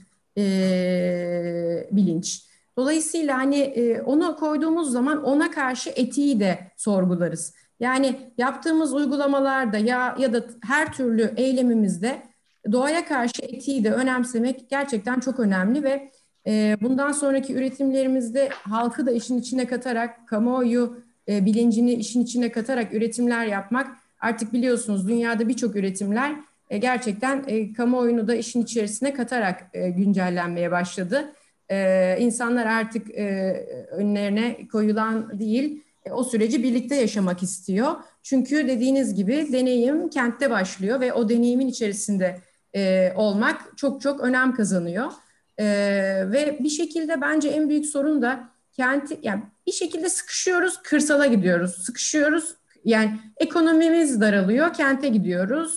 e, bilinç. Dolayısıyla hani e, onu koyduğumuz zaman ona karşı etiği de sorgularız. Yani yaptığımız uygulamalarda ya ya da her türlü eylemimizde doğaya karşı etiği de önemsemek gerçekten çok önemli ve e, bundan sonraki üretimlerimizde halkı da işin içine katarak, kamuoyu e, bilincini işin içine katarak üretimler yapmak, artık biliyorsunuz dünyada birçok üretimler e, gerçekten e, kamuoyunu da işin içerisine katarak e, güncellenmeye başladı. E, insanlar artık e, önlerine koyulan değil, e, o süreci birlikte yaşamak istiyor. Çünkü dediğiniz gibi deneyim kentte başlıyor ve o deneyimin içerisinde e, olmak çok çok önem kazanıyor. E, ve bir şekilde bence en büyük sorun da kenti, yani bir şekilde sıkışıyoruz, kırsala gidiyoruz. Sıkışıyoruz, yani ekonomimiz daralıyor, kente gidiyoruz.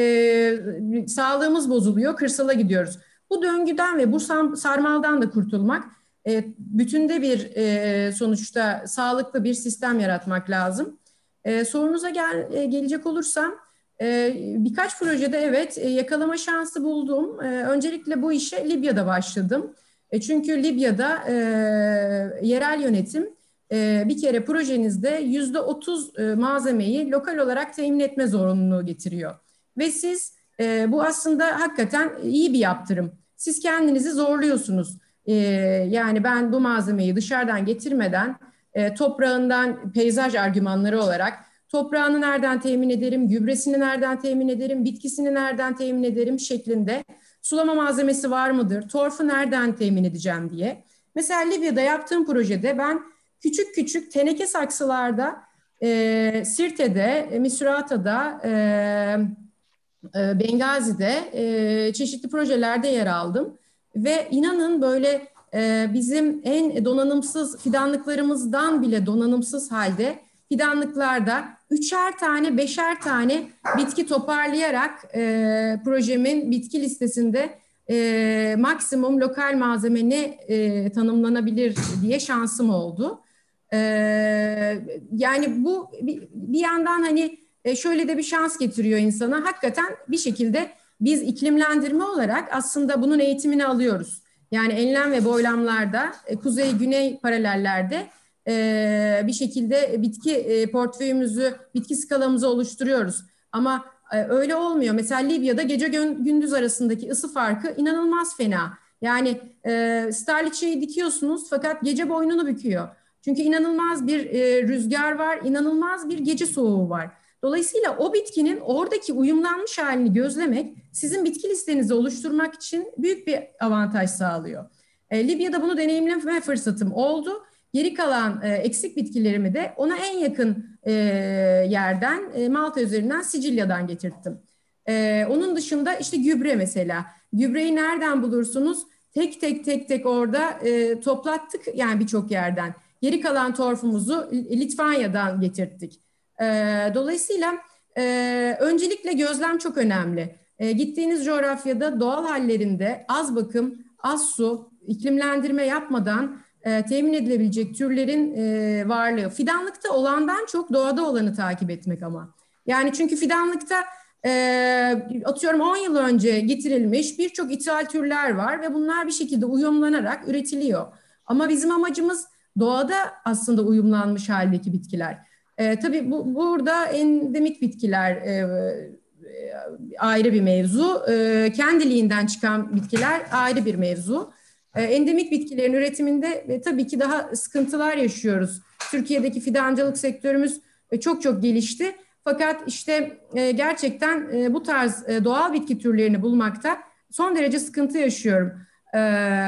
E, sağlığımız bozuluyor, kırsala gidiyoruz. Bu döngüden ve bu sarmaldan da kurtulmak, e, bütünde bir e, sonuçta sağlıklı bir sistem yaratmak lazım. E, sorunuza gel, e, gelecek olursam, e, birkaç projede evet e, yakalama şansı buldum. E, öncelikle bu işe Libya'da başladım. E, çünkü Libya'da e, yerel yönetim e, bir kere projenizde yüzde otuz e, malzemeyi lokal olarak temin etme zorunluluğu getiriyor. Ve siz e, bu aslında hakikaten iyi bir yaptırım. Siz kendinizi zorluyorsunuz. E, yani ben bu malzemeyi dışarıdan getirmeden e, toprağından peyzaj argümanları olarak toprağını nereden temin ederim, gübresini nereden temin ederim, bitkisini nereden temin ederim şeklinde, sulama malzemesi var mıdır, torfu nereden temin edeceğim diye. Mesela Libya'da yaptığım projede ben küçük küçük teneke saksılarda e, Sirte'de, e, Misrata'da, e, e, Bengazi'de e, çeşitli projelerde yer aldım. Ve inanın böyle e, bizim en donanımsız fidanlıklarımızdan bile donanımsız halde fidanlıklarda üçer tane, beşer tane bitki toparlayarak e, projemin bitki listesinde e, maksimum lokal malzeme ne e, tanımlanabilir diye şansım oldu. E, yani bu bir, bir yandan hani e, şöyle de bir şans getiriyor insana. Hakikaten bir şekilde biz iklimlendirme olarak aslında bunun eğitimini alıyoruz. Yani enlem ve boylamlarda, e, kuzey-güney paralellerde e, bir şekilde bitki e, portföyümüzü, bitki skalamızı oluşturuyoruz. Ama e, öyle olmuyor. Mesela Libya'da gece gündüz arasındaki ısı farkı inanılmaz fena. Yani e, starliçeyi dikiyorsunuz fakat gece boynunu büküyor. Çünkü inanılmaz bir e, rüzgar var, inanılmaz bir gece soğuğu var. Dolayısıyla o bitkinin oradaki uyumlanmış halini gözlemek sizin bitki listenizi oluşturmak için büyük bir avantaj sağlıyor. E, Libya'da bunu deneyimleme fırsatım oldu. Geri kalan e, eksik bitkilerimi de ona en yakın e, yerden, e, Malta üzerinden Sicilya'dan getirttim. E, onun dışında işte gübre mesela. Gübreyi nereden bulursunuz? Tek tek tek tek orada e, toplattık yani birçok yerden. Geri kalan torfumuzu Litvanya'dan getirttik. Dolayısıyla e, öncelikle gözlem çok önemli. E, gittiğiniz coğrafyada doğal hallerinde az bakım, az su, iklimlendirme yapmadan e, temin edilebilecek türlerin e, varlığı. Fidanlıkta olandan çok doğada olanı takip etmek ama. Yani çünkü fidanlıkta e, atıyorum on yıl önce getirilmiş birçok ithal türler var ve bunlar bir şekilde uyumlanarak üretiliyor. Ama bizim amacımız doğada aslında uyumlanmış haldeki bitkiler. E, tabii bu, burada endemik bitkiler e, e, ayrı bir mevzu. E, kendiliğinden çıkan bitkiler ayrı bir mevzu. E, endemik bitkilerin üretiminde e, tabii ki daha sıkıntılar yaşıyoruz. Türkiye'deki fidancılık sektörümüz e, çok çok gelişti. Fakat işte e, gerçekten e, bu tarz e, doğal bitki türlerini bulmakta son derece sıkıntı yaşıyorum. E,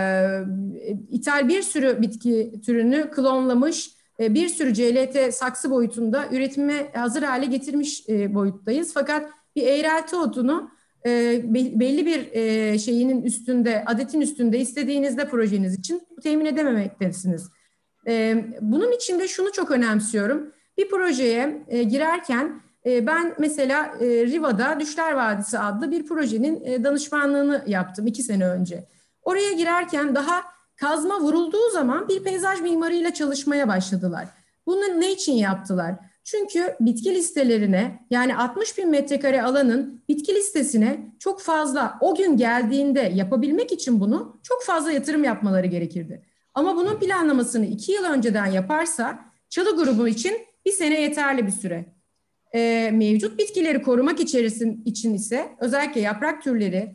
İthal bir sürü bitki türünü klonlamış, e, bir sürü C L T saksı boyutunda üretime hazır hale getirmiş e, boyuttayız. Fakat bir eğrelti otunu e, belli bir e, şeyinin üstünde, adetin üstünde istediğinizde projeniz için temin edememektesiniz. E, bunun için de şunu çok önemsiyorum. Bir projeye e, girerken e, ben mesela e, Riva'da Düşler Vadisi adlı bir projenin e, danışmanlığını yaptım iki sene önce. Oraya girerken daha kazma vurulduğu zaman bir peyzaj mimarıyla çalışmaya başladılar. Bunu ne için yaptılar? Çünkü bitki listelerine, yani altmış bin metrekare alanın bitki listesine çok fazla o gün geldiğinde yapabilmek için bunu çok fazla yatırım yapmaları gerekirdi. Ama bunun planlamasını iki yıl önceden yaparsa çalı grubu için bir sene yeterli bir süre. Ee, mevcut bitkileri korumak içerisin, için ise özellikle yaprak türleri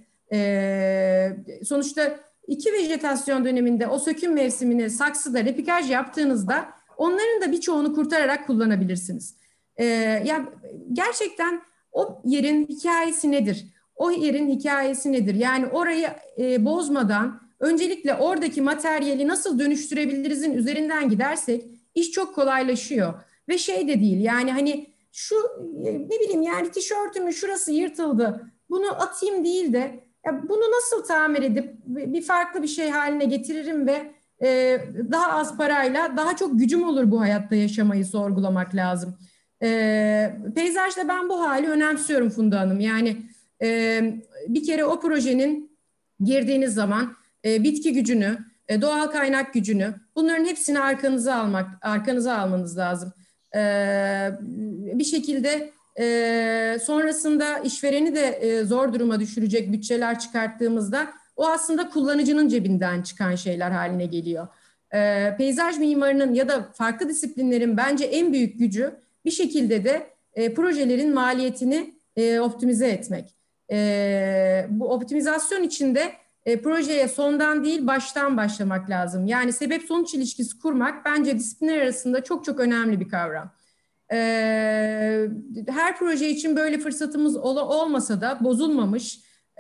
e, sonuçta iki vejetasyon döneminde o söküm mevsimini saksıda repikaj yaptığınızda onların da birçoğunu kurtararak kullanabilirsiniz. Ee, ya gerçekten o yerin hikayesi nedir? O yerin hikayesi nedir? Yani orayı e, bozmadan öncelikle oradaki materyali nasıl dönüştürebilirizin üzerinden gidersek iş çok kolaylaşıyor. Ve şey de değil, yani hani şu ne bileyim yani tişörtümün şurası yırtıldı, bunu atayım değil de ya bunu nasıl tamir edip bir farklı bir şey haline getiririm ve e, daha az parayla daha çok gücüm olur bu hayatta yaşamayı sorgulamak lazım. E, peyzajda ben bu hali önemsiyorum Funda Hanım. Yani e, bir kere o projenin girdiğiniz zaman e, bitki gücünü, e, doğal kaynak gücünü, bunların hepsini arkanıza almak, arkanıza almanız lazım. E, bir şekilde e, sonrasında işvereni de e, zor duruma düşürecek bütçeler çıkarttığımızda o aslında kullanıcının cebinden çıkan şeyler haline geliyor. E, peyzaj mimarının ya da farklı disiplinlerin bence en büyük gücü bir şekilde de e, projelerin maliyetini e, optimize etmek. E, bu optimizasyon içinde e, projeye sondan değil baştan başlamak lazım. Yani sebep sonuç ilişkisi kurmak bence disiplinler arasında çok çok önemli bir kavram. E, her proje için böyle fırsatımız ol, olmasa da bozulmamış e,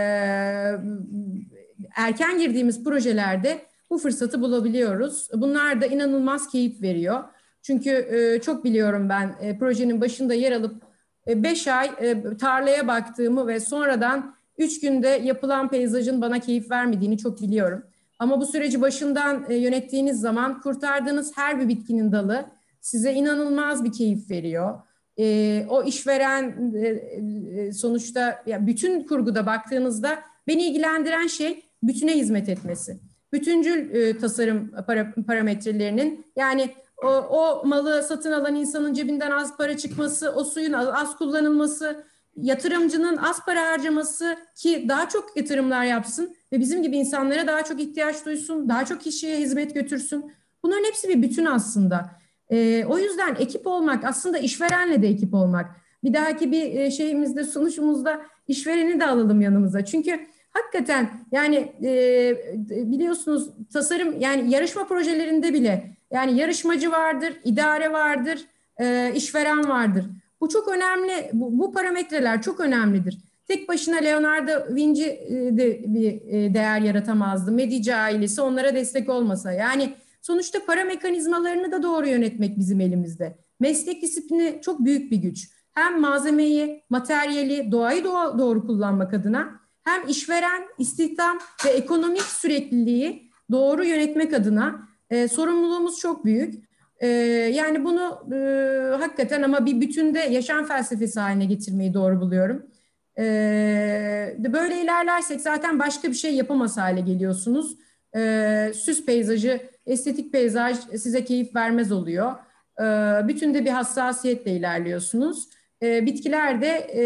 erken girdiğimiz projelerde bu fırsatı bulabiliyoruz. Bunlar da inanılmaz keyif veriyor. Çünkü e, çok biliyorum ben e, projenin başında yer alıp e, beş ay e, tarlaya baktığımı ve sonradan üç günde yapılan peyzajın bana keyif vermediğini çok biliyorum. Ama bu süreci başından e, yönettiğiniz zaman kurtardığınız her bir bitkinin dalı size inanılmaz bir keyif veriyor. E, o işveren e, e, sonuçta ya bütün kurguda baktığınızda beni ilgilendiren şey bütüne hizmet etmesi. Bütüncül e, tasarım para, parametrelerinin yani o, o malı satın alan insanın cebinden az para çıkması, o suyun az, az kullanılması, yatırımcının az para harcaması ki daha çok yatırımlar yapsın ve bizim gibi insanlara daha çok ihtiyaç duysun, daha çok kişiye hizmet götürsün. Bunların hepsi bir bütün aslında. E, o yüzden ekip olmak aslında işverenle de ekip olmak. Bir dahaki bir şeyimizde, sunuşumuzda işvereni de alalım yanımıza. Çünkü hakikaten yani e, biliyorsunuz tasarım yani yarışma projelerinde bile yani yarışmacı vardır, idare vardır, e, işveren vardır. Bu çok önemli, bu, bu parametreler çok önemlidir. Tek başına Leonardo Vinci de bir değer yaratamazdı. Medici ailesi onlara destek olmasa. Yani sonuçta para mekanizmalarını da doğru yönetmek bizim elimizde. Meslek disiplini çok büyük bir güç. Hem malzemeyi, materyali, doğayı doğru kullanmak adına hem işveren, istihdam ve ekonomik sürekliliği doğru yönetmek adına e, sorumluluğumuz çok büyük. E, yani bunu e, hakikaten ama bir bütünde yaşam felsefesi haline getirmeyi doğru buluyorum. E, böyle ilerlersek zaten başka bir şey yapamaz hale geliyorsunuz. E, süs peyzajı, estetik peyzaj size keyif vermez oluyor. E, bütünde bir hassasiyetle ilerliyorsunuz. E, bitkiler de e,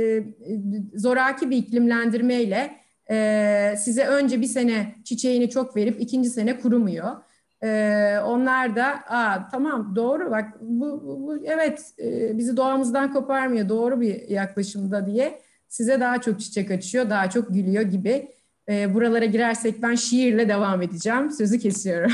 zoraki bir iklimlendirmeyle e, size önce bir sene çiçeğini çok verip ikinci sene kurumuyor. E, onlar da Aa, tamam doğru bak bu, bu, bu evet e, bizi doğamızdan koparmıyor doğru bir yaklaşımda diye size daha çok çiçek açıyor, daha çok gülüyor gibi. e, buralara girersek ben şiirle devam edeceğim. Sözü kesiyorum.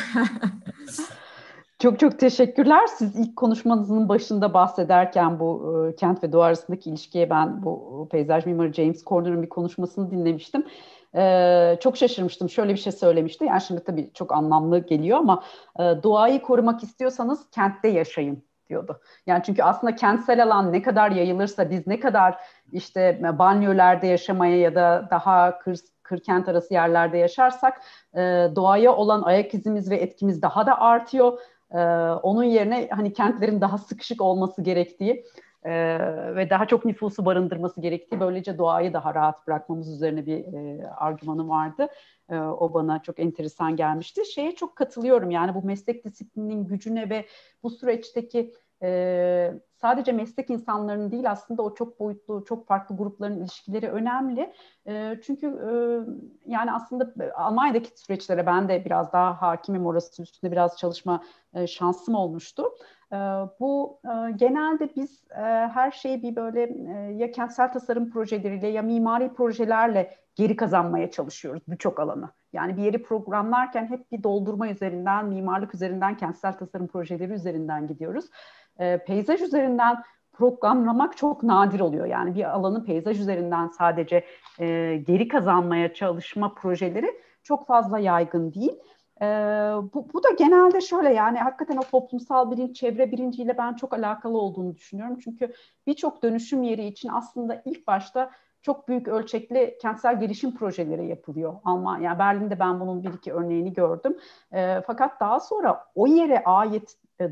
Çok çok teşekkürler. Siz ilk konuşmanızın başında bahsederken bu e, kent ve doğa arasındaki ilişkiye ben bu peyzaj mimarı James Corner'ın bir konuşmasını dinlemiştim. E, çok şaşırmıştım. Şöyle bir şey söylemişti. Yani şimdi tabii çok anlamlı geliyor ama e, doğayı korumak istiyorsanız kentte yaşayın diyordu. Yani çünkü aslında kentsel alan ne kadar yayılırsa, biz ne kadar işte banliyölerde yaşamaya ya da daha kır, kır-kent arası yerlerde yaşarsak e, doğaya olan ayak izimiz ve etkimiz daha da artıyor. Ee, onun yerine hani kentlerin daha sıkışık olması gerektiği e, ve daha çok nüfusu barındırması gerektiği, böylece doğayı daha rahat bırakmamız üzerine bir e, argümanı vardı. E, o bana çok enteresan gelmişti. Şeye çok katılıyorum, yani bu meslek disiplininin gücüne ve bu süreçteki e, sadece meslek insanlarının değil, aslında o çok boyutlu, çok farklı grupların ilişkileri önemli. E, çünkü e, yani aslında Almanya'daki süreçlere ben de biraz daha hakimim, orası üstünde biraz çalışma e, şansım olmuştu. E, bu e, genelde biz e, her şeyi bir böyle e, ya kentsel tasarım projeleriyle ya mimari projelerle geri kazanmaya çalışıyoruz birçok alanı. Yani bir yeri programlarken hep bir doldurma üzerinden, mimarlık üzerinden, kentsel tasarım projeleri üzerinden gidiyoruz. E, peyzaj üzerinden programlamak çok nadir oluyor. Yani bir alanı peyzaj üzerinden sadece e, geri kazanmaya çalışma projeleri çok fazla yaygın değil. Ee, bu, bu da genelde şöyle, yani hakikaten o toplumsal bilinç, çevre bilinciyle ben çok alakalı olduğunu düşünüyorum. Çünkü birçok dönüşüm yeri için aslında ilk başta çok büyük ölçekli kentsel gelişim projeleri yapılıyor. Almanya, yani Berlin'de ben bunun bir iki örneğini gördüm. Ee, fakat daha sonra o yere ait e,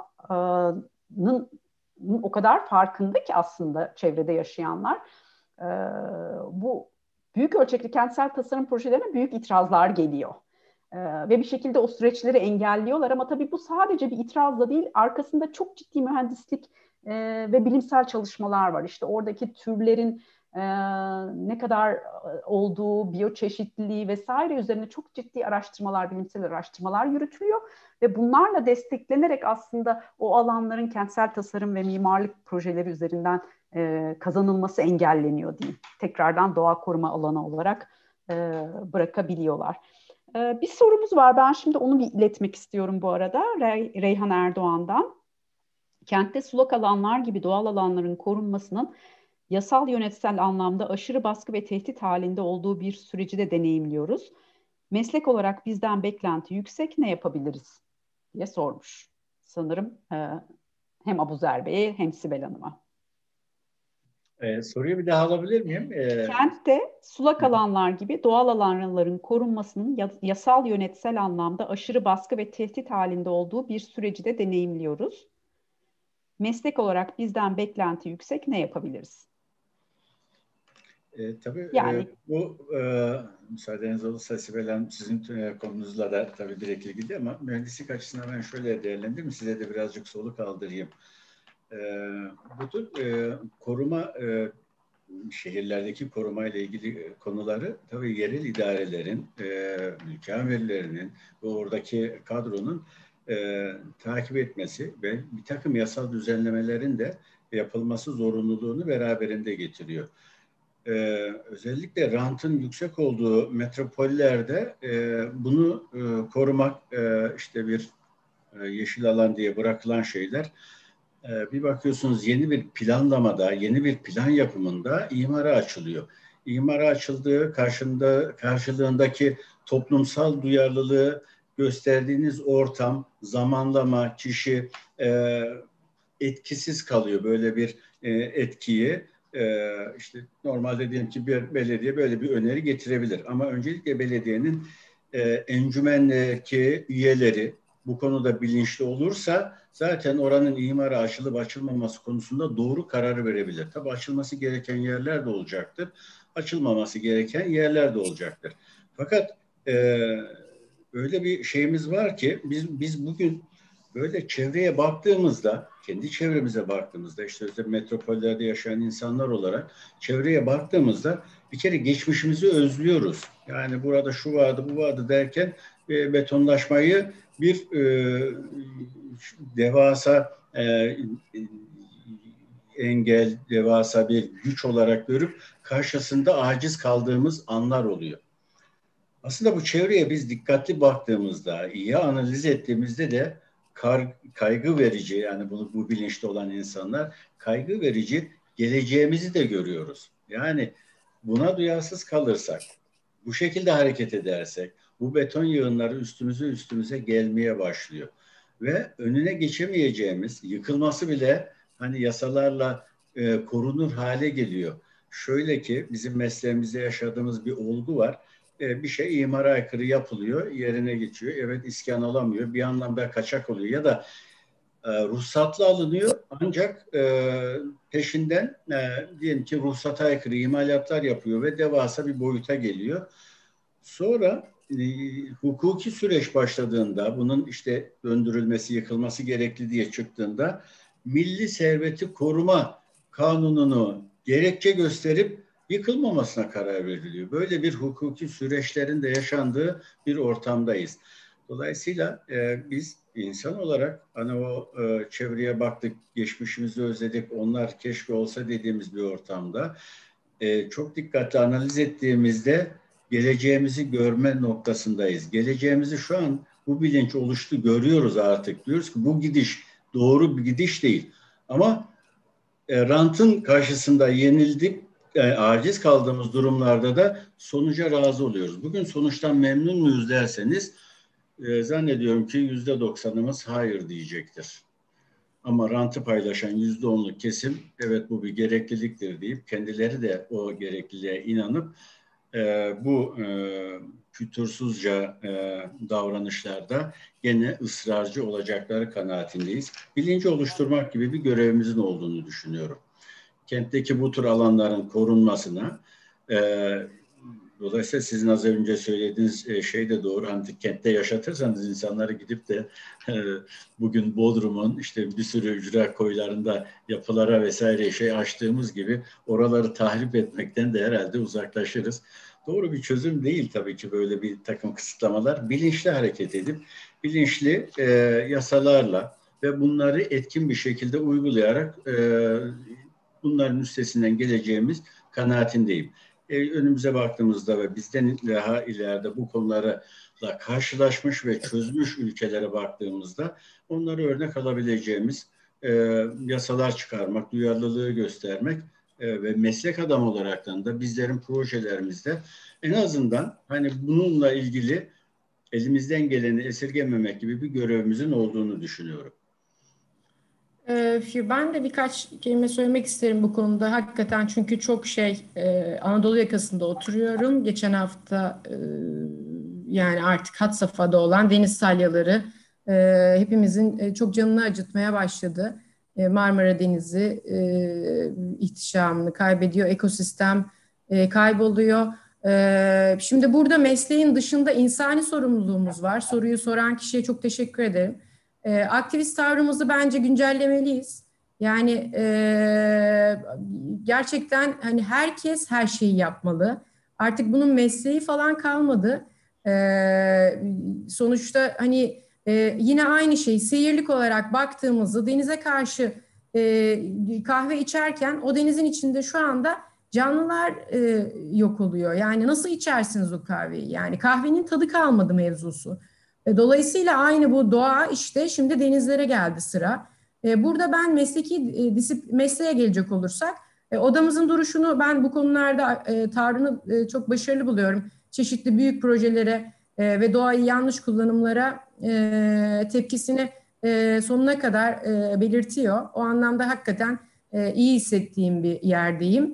doğanın o kadar farkında ki aslında çevrede yaşayanlar, e, bu büyük ölçekli kentsel tasarım projelerine büyük itirazlar geliyor. Ee, ve bir şekilde o süreçleri engelliyorlar, ama tabii bu sadece bir itirazla değil, arkasında çok ciddi mühendislik e, ve bilimsel çalışmalar var. İşte oradaki türlerin e, ne kadar olduğu, biyoçeşitliliği vesaire üzerine çok ciddi araştırmalar, bilimsel araştırmalar yürütülüyor ve bunlarla desteklenerek aslında o alanların kentsel tasarım ve mimarlık projeleri üzerinden e, kazanılması engelleniyor diyeyim. Tekrardan doğa koruma alanı olarak e, bırakabiliyorlar. Bir sorumuz var. Ben şimdi onu bir iletmek istiyorum bu arada. Rey- Reyhan Erdoğan'dan. Kentte sulak alanlar gibi doğal alanların korunmasının yasal yönetsel anlamda aşırı baskı ve tehdit halinde olduğu bir süreci de deneyimliyoruz. Meslek olarak bizden beklenti yüksek, ne yapabiliriz diye sormuş. Sanırım e, hem Abuzer Bey'e hem Sibel Hanım'a. Ee, soruyu bir daha alabilir miyim? Ee, Kentte sulak alanlar gibi doğal alanların korunmasının yasal yönetsel anlamda aşırı baskı ve tehdit halinde olduğu bir süreci de deneyimliyoruz. Meslek olarak bizden beklenti yüksek, ne yapabiliriz? E, tabii Yani e, bu e, müsaadeniz olursa Sibel Hanım, sizin e, konunuzla da tabii direkt ilgili, ama mühendislik açısından ben şöyle değerlendireyim, size de birazcık soluk aldırayım. E, bu tür e, koruma, e, şehirlerdeki koruma ile ilgili konuları tabii yerel idarelerin, e, mülki amirlerinin ve oradaki kadronun e, takip etmesi ve bir takım yasal düzenlemelerin de yapılması zorunluluğunu beraberinde getiriyor. Ee, özellikle rantın yüksek olduğu metropollerde e, bunu e, korumak, e, işte bir e, yeşil alan diye bırakılan şeyler, e, bir bakıyorsunuz yeni bir planlamada, yeni bir plan yapımında imara açılıyor. İmara açıldığı karşında, karşılığındaki toplumsal duyarlılığı gösterdiğiniz ortam, zamanlama, kişi e, etkisiz kalıyor böyle bir e, etkiyi. Ee, işte normalde diyelim ki bir belediye böyle bir öneri getirebilir. Ama öncelikle belediyenin e, encümendeki üyeleri bu konuda bilinçli olursa zaten oranın imara açılıp açılmaması konusunda doğru kararı verebilir. Tabii açılması gereken yerler de olacaktır. Açılmaması gereken yerler de olacaktır. Fakat e, öyle bir şeyimiz var ki biz, biz bugün böyle çevreye baktığımızda, kendi çevremize baktığımızda, işte özellikle metropollerde yaşayan insanlar olarak çevreye baktığımızda bir kere geçmişimizi özlüyoruz. Yani burada şu vardı, bu vardı derken e, betonlaşmayı bir e, devasa e, engel, devasa bir güç olarak görüp karşısında aciz kaldığımız anlar oluyor. Aslında bu çevreye biz dikkatli baktığımızda, iyi analiz ettiğimizde de kar, kaygı verici, yani bunu bu bilinçte olan insanlar kaygı verici geleceğimizi de görüyoruz. Yani buna duyarsız kalırsak, bu şekilde hareket edersek, bu beton yığınları üstümüze üstümüze gelmeye başlıyor. Ve önüne geçemeyeceğimiz, yıkılması bile hani yasalarla e, korunur hale geliyor. Şöyle ki bizim mesleğimizde yaşadığımız bir olgu var. E, bir şey imara aykırı yapılıyor, yerine geçiyor. Evet, iskan alamıyor, bir anlamda kaçak oluyor ya da e, ruhsatlı alınıyor ancak e, peşinden e, diyelim ki ruhsata aykırı imalatlar yapıyor ve devasa bir boyuta geliyor. Sonra e, hukuki süreç başladığında, bunun işte döndürülmesi, yıkılması gerekli diye çıktığında Milli Serveti Koruma Kanunu'nu gerekçe gösterip yıkılmamasına karar veriliyor. Böyle bir hukuki süreçlerin de yaşandığı bir ortamdayız. Dolayısıyla e, biz insan olarak hani o e, çevreye baktık, geçmişimizi özledik, onlar keşke olsa dediğimiz bir ortamda e, çok dikkatli analiz ettiğimizde geleceğimizi görme noktasındayız. Geleceğimizi şu an bu bilinç oluştu, görüyoruz artık. Diyoruz ki bu gidiş doğru bir gidiş değil. Ama e, rantın karşısında yenildik, e, aciz kaldığımız durumlarda da sonuca razı oluyoruz. Bugün sonuçtan memnun muyuz derseniz e, zannediyorum ki yüzde doksanımız hayır diyecektir. Ama rantı paylaşan yüzde onluk kesim evet bu bir gerekliliktir deyip kendileri de o gerekliliğe inanıp e, bu e, fütursuzca e, davranışlarda gene ısrarcı olacakları kanaatindeyiz. Bilinci oluşturmak gibi bir görevimizin olduğunu düşünüyorum. Kentteki bu tür alanların korunmasına e, dolayısıyla sizin az önce söylediğiniz şey de doğru. Hani kentte yaşatırsanız insanları gidip de e, bugün Bodrum'un işte bir sürü ücra koylarında yapılara vesaire şey açtığımız gibi oraları tahrip etmekten de herhalde uzaklaşırız. Doğru bir çözüm değil tabii ki böyle bir takım kısıtlamalar. Bilinçli hareket edip bilinçli e, yasalarla ve bunları etkin bir şekilde uygulayarak e, bunların üstesinden geleceğimiz kanaatindeyim. E, önümüze baktığımızda ve bizden daha ileride bu konularla karşılaşmış ve çözmüş ülkelere baktığımızda onlara örnek alabileceğimiz e, yasalar çıkarmak, duyarlılığı göstermek e, ve meslek adamı olaraktan da bizlerin projelerimizde en azından hani bununla ilgili elimizden geleni esirgememek gibi bir görevimizin olduğunu düşünüyorum. Ben de birkaç kelime söylemek isterim bu konuda. Hakikaten çünkü çok şey Anadolu yakasında oturuyorum. Geçen hafta yani artık had safhada olan deniz salyaları hepimizin çok canını acıtmaya başladı. Marmara Denizi ihtişamını kaybediyor, ekosistem kayboluyor. Şimdi burada mesleğin dışında insani sorumluluğumuz var. Soruyu soran kişiye çok teşekkür ederim. E, aktivist tavrımızı bence güncellemeliyiz. Yani e, gerçekten hani herkes her şeyi yapmalı. Artık bunun mesleği falan kalmadı. E, sonuçta hani e, yine aynı şey seyirlik olarak baktığımızda denize karşı e, kahve içerken o denizin içinde şu anda canlılar e, yok oluyor. Yani nasıl içersiniz o kahveyi? Yani kahvenin tadı kalmadı mevzusu. Dolayısıyla aynı bu doğa işte şimdi denizlere geldi sıra. Burada ben mesleki mesleğe gelecek olursak odamızın duruşunu ben bu konularda tavrını çok başarılı buluyorum. Çeşitli büyük projelere ve doğayı yanlış kullanımlara tepkisini sonuna kadar belirtiyor. O anlamda hakikaten iyi hissettiğim bir yerdeyim.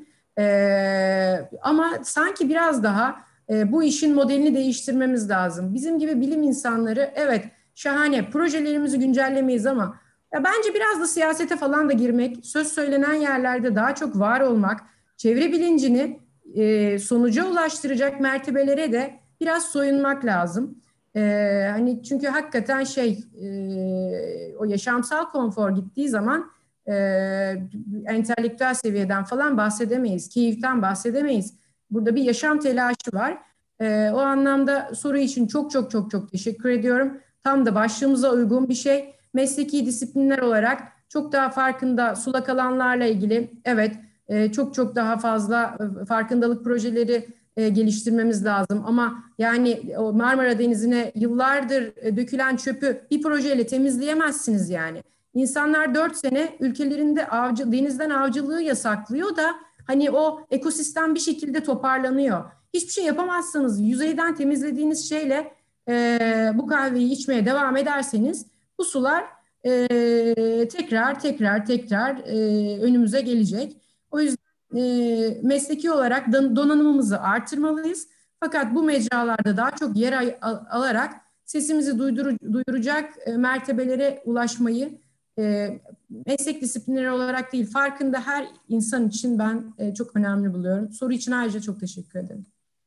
Ama sanki biraz daha E, bu işin modelini değiştirmemiz lazım. Bizim gibi bilim insanları evet şahane projelerimizi güncellemeyiz ama ya bence biraz da siyasete falan da girmek, söz söylenen yerlerde daha çok var olmak, çevre bilincini e, sonuca ulaştıracak mertebelere de biraz soyunmak lazım. E, hani çünkü hakikaten şey e, o yaşamsal konfor gittiği zaman e, entelektüel seviyeden falan bahsedemeyiz, keyiften bahsedemeyiz. Burada bir yaşam telaşı var. Ee, o anlamda soru için çok çok çok çok teşekkür ediyorum. Tam da başlığımıza uygun bir şey. Mesleki disiplinler olarak çok daha farkında sulak alanlarla ilgili evet e, çok çok daha fazla farkındalık projeleri e, geliştirmemiz lazım. Ama yani o Marmara Denizi'ne yıllardır e, dökülen çöpü bir projeyle temizleyemezsiniz yani. İnsanlar dört sene ülkelerinde avcı, denizden avcılığı yasaklıyor da hani o ekosistem bir şekilde toparlanıyor. Hiçbir şey yapamazsanız, yüzeyden temizlediğiniz şeyle e, bu kahveyi içmeye devam ederseniz bu sular e, tekrar tekrar tekrar e, önümüze gelecek. O yüzden e, mesleki olarak donanımımızı artırmalıyız. Fakat bu mecralarda daha çok yer alarak sesimizi duydur, duyuracak e, mertebelere ulaşmayı e, meslek disiplinleri olarak değil, farkında her insan için ben e, çok önemli buluyorum. Soru için ayrıca çok teşekkür ederim.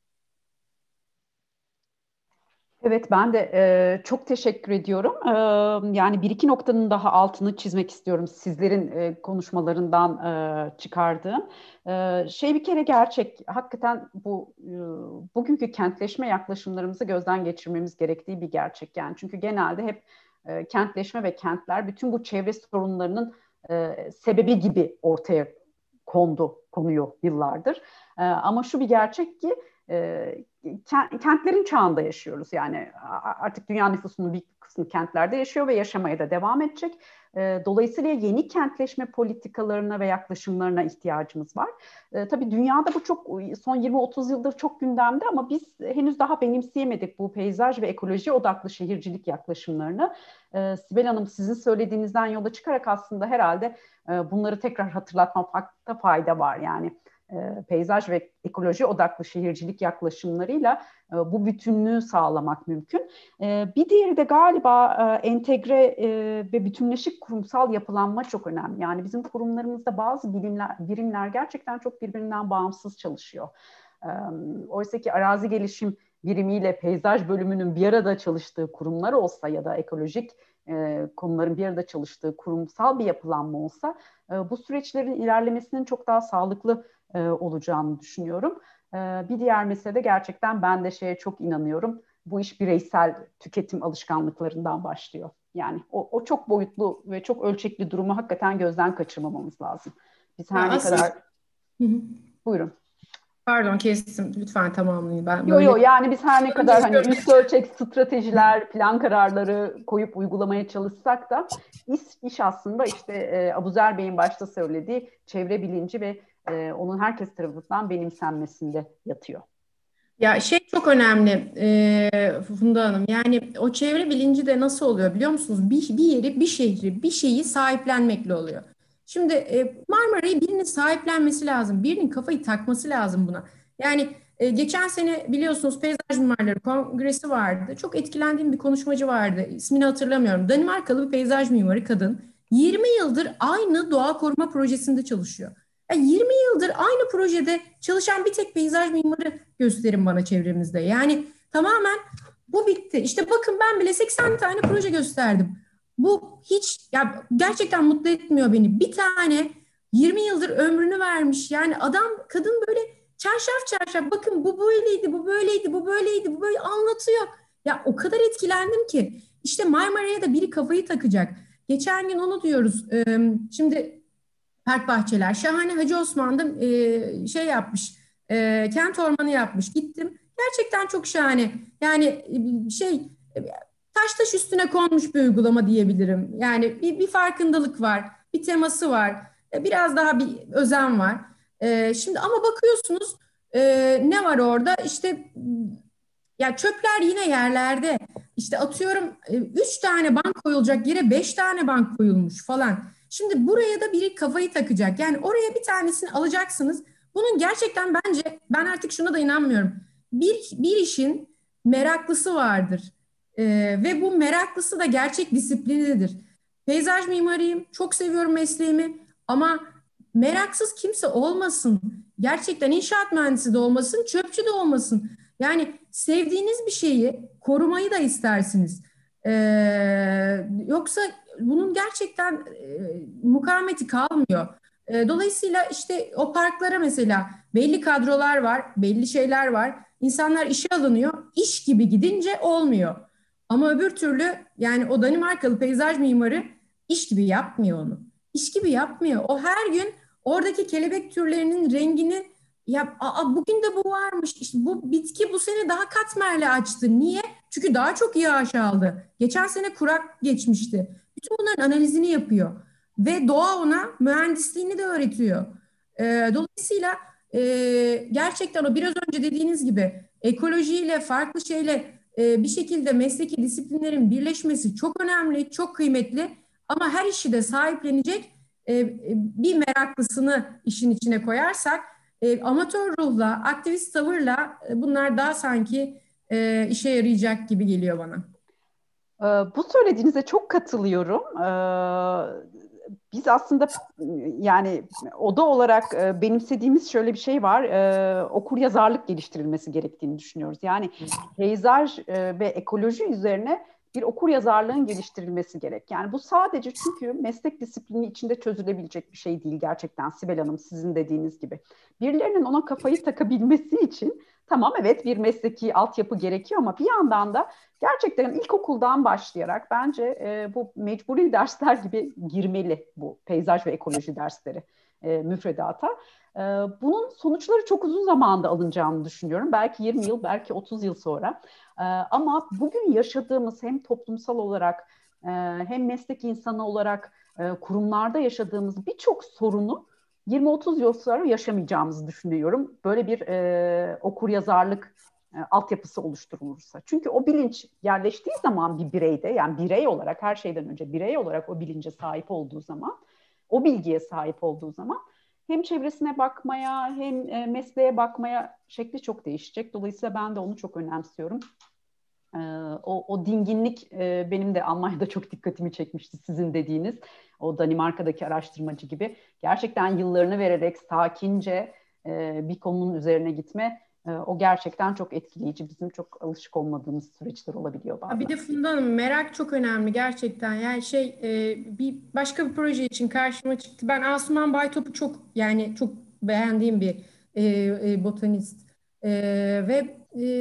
Evet, ben de e, çok teşekkür ediyorum. E, yani bir iki noktanın daha altını çizmek istiyorum sizlerin e, konuşmalarından e, çıkardığım. E, şey bir kere gerçek, hakikaten bu e, bugünkü kentleşme yaklaşımlarımızı gözden geçirmemiz gerektiği bir gerçek. Yani çünkü genelde hep e, kentleşme ve kentler bütün bu çevre sorunlarının e, sebebi gibi ortaya kondu, konuyor yıllardır. E, ama şu bir gerçek ki e, kentlerin çağında yaşıyoruz. Yani artık dünya nüfusunun bir kısmı kentlerde yaşıyor ve yaşamaya da devam edecek. Dolayısıyla yeni kentleşme politikalarına ve yaklaşımlarına ihtiyacımız var. Tabii dünyada bu çok son yirmi otuz yıldır çok gündemde ama biz henüz daha benimseyemedik bu peyzaj ve ekoloji odaklı şehircilik yaklaşımlarını. Sibel Hanım, sizin söylediğinizden yola çıkarak aslında herhalde bunları tekrar hatırlatmakta fayda var. Yani peyzaj ve ekoloji odaklı şehircilik yaklaşımlarıyla e, bu bütünlüğü sağlamak mümkün. E, bir diğeri de galiba e, entegre e, ve bütünleşik kurumsal yapılanma çok önemli. Yani bizim kurumlarımızda bazı birimler, birimler gerçekten çok birbirinden bağımsız çalışıyor. E, oysa ki arazi gelişim birimiyle peyzaj bölümünün bir arada çalıştığı kurumlar olsa ya da ekolojik e, konuların bir arada çalıştığı kurumsal bir yapılanma olsa e, bu süreçlerin ilerlemesinin çok daha sağlıklı E, olacağını düşünüyorum. E, bir diğer mesele de gerçekten ben de şeye çok inanıyorum. Bu iş bireysel tüketim alışkanlıklarından başlıyor. Yani o, o çok boyutlu ve çok ölçekli durumu hakikaten gözden kaçırmamamız lazım. Biz her ya ne aslında... kadar... Hı hı. Buyurun. Pardon kestim. Lütfen tamamlayın. Ben Yok böyle... yok yani biz her ne kadar hani üst ölçek stratejiler, plan kararları koyup uygulamaya çalışsak da iş, iş aslında işte e, Abuzer Bey'in başta söylediği çevre bilinci ve e, onun herkes tarafından benimsenmesinde yatıyor. Ya şey çok önemli e, Funda Hanım, yani o çevre bilinci de nasıl oluyor biliyor musunuz? Bir, bir yeri, bir şehri, bir şeyi sahiplenmekle oluyor. Şimdi e, Marmara'yı birinin sahiplenmesi lazım. Birinin kafayı takması lazım buna. Yani e, geçen sene biliyorsunuz Peyzaj Mimarları Kongresi vardı. Çok etkilendiğim bir konuşmacı vardı. İsmini hatırlamıyorum. Danimarkalı bir peyzaj mimarı kadın. yirmi yıldır aynı doğa koruma projesinde çalışıyor. Yani yirmi yıldır aynı projede çalışan bir tek peyzaj mimarı gösterin bana çevremizde. Yani tamamen bu bitti. İşte bakın ben bile seksen tane proje gösterdim. Bu hiç ya gerçekten mutlu etmiyor beni. Bir tane yirmi yıldır ömrünü vermiş. Yani adam kadın böyle çarşaf çarşaf bakın bu böyleydi, bu böyleydi, bu böyleydi, bu böyle anlatıyor. Ya o kadar etkilendim ki. İşte Marmara'ya da biri kafayı takacak. Geçen gün onu diyoruz. Şimdi park bahçeler. Şahane Hacı Osman'da e, şey yapmış. E, kent ormanı yapmış. Gittim. Gerçekten çok şahane. Yani e, şey e, taş taş üstüne konmuş bir uygulama diyebilirim. Yani bir, bir farkındalık var. Bir teması var. E, biraz daha bir özen var. E, şimdi ama bakıyorsunuz e, ne var orada? İşte ya çöpler yine yerlerde. İşte atıyorum e, üç tane bank koyulacak yere beş tane bank koyulmuş falan. Şimdi buraya da biri kafayı takacak. Yani oraya bir tanesini alacaksınız. Bunun gerçekten bence ben artık şuna da inanmıyorum. Bir, bir işin meraklısı vardır. Ee, ve bu meraklısı da gerçek disiplinidir. Peyzaj mimarıyım. Çok seviyorum mesleğimi. Ama meraksız kimse olmasın. Gerçekten inşaat mühendisi de olmasın, çöpçü de olmasın. Yani sevdiğiniz bir şeyi korumayı da istersiniz. Ee, yoksa bunun gerçekten e, mukavemeti kalmıyor. E, dolayısıyla işte o parklara mesela belli kadrolar var, belli şeyler var. İnsanlar işe alınıyor, iş gibi gidince olmuyor. Ama öbür türlü yani o Danimarkalı peyzaj mimarı iş gibi yapmıyor onu. İş gibi yapmıyor. O her gün oradaki kelebek türlerinin rengini ya aa, bugün de bu varmış. İşte bu bitki bu sene daha katmerli açtı. Niye? Çünkü daha çok yağış aldı. Geçen sene kurak geçmişti. Bütün bunların analizini yapıyor. Ve doğa ona mühendisliğini de öğretiyor. Ee, dolayısıyla e, gerçekten o biraz önce dediğiniz gibi ekolojiyle, farklı şeyle e, bir şekilde mesleki disiplinlerin birleşmesi çok önemli, çok kıymetli. Ama her işi de sahiplenecek e, bir meraklısını işin içine koyarsak, e, amatör ruhla, aktivist tavırla e, bunlar daha sanki e, işe yarayacak gibi geliyor bana. Ee, Bu söylediğinize çok katılıyorum. Ee, Biz aslında yani oda olarak e, benimsediğimiz şöyle bir şey var. E, okur yazarlık geliştirilmesi gerektiğini düşünüyoruz. Yani peyzaj e, ve ekoloji üzerine bir okur yazarlığın geliştirilmesi gerek. Yani bu sadece çünkü meslek disiplini içinde çözülebilecek bir şey değil gerçekten Sibel Hanım, sizin dediğiniz gibi. Birilerinin ona kafayı takabilmesi için tamam, evet, bir mesleki altyapı gerekiyor ama bir yandan da gerçekten ilkokuldan başlayarak bence e, bu mecburi dersler gibi girmeli bu peyzaj ve ekoloji dersleri e, müfredata. E, bunun sonuçları çok uzun zamanda alınacağını düşünüyorum. Belki yirmi yıl, belki otuz yıl sonra. E, ama bugün yaşadığımız hem toplumsal olarak e, hem meslek insanı olarak e, kurumlarda yaşadığımız birçok sorunu yirmi otuz yıl sonra yaşamayacağımızı düşünüyorum. Böyle bir e, okuryazarlık e, altyapısı oluşturulursa. Çünkü o bilinç yerleştiği zaman bir bireyde, yani birey olarak, her şeyden önce birey olarak o bilince sahip olduğu zaman, o bilgiye sahip olduğu zaman hem çevresine bakmaya hem e, mesleğe bakmaya şekli çok değişecek. Dolayısıyla ben de onu çok önemsiyorum. E, o, o dinginlik e, benim de Almanya'da çok dikkatimi çekmişti, sizin dediğiniz. O Danimarka'daki araştırmacı gibi. Gerçekten yıllarını vererek sakince e, bir konunun üzerine gitme, e, o gerçekten çok etkileyici. Bizim çok alışık olmadığımız süreçler olabiliyor bazen. Bir de Funda Hanım, merak çok önemli gerçekten. Yani şey e, bir başka bir proje için karşıma çıktı. Ben Asuman Baytop'u çok yani çok beğendiğim bir e, e, botanist E, ve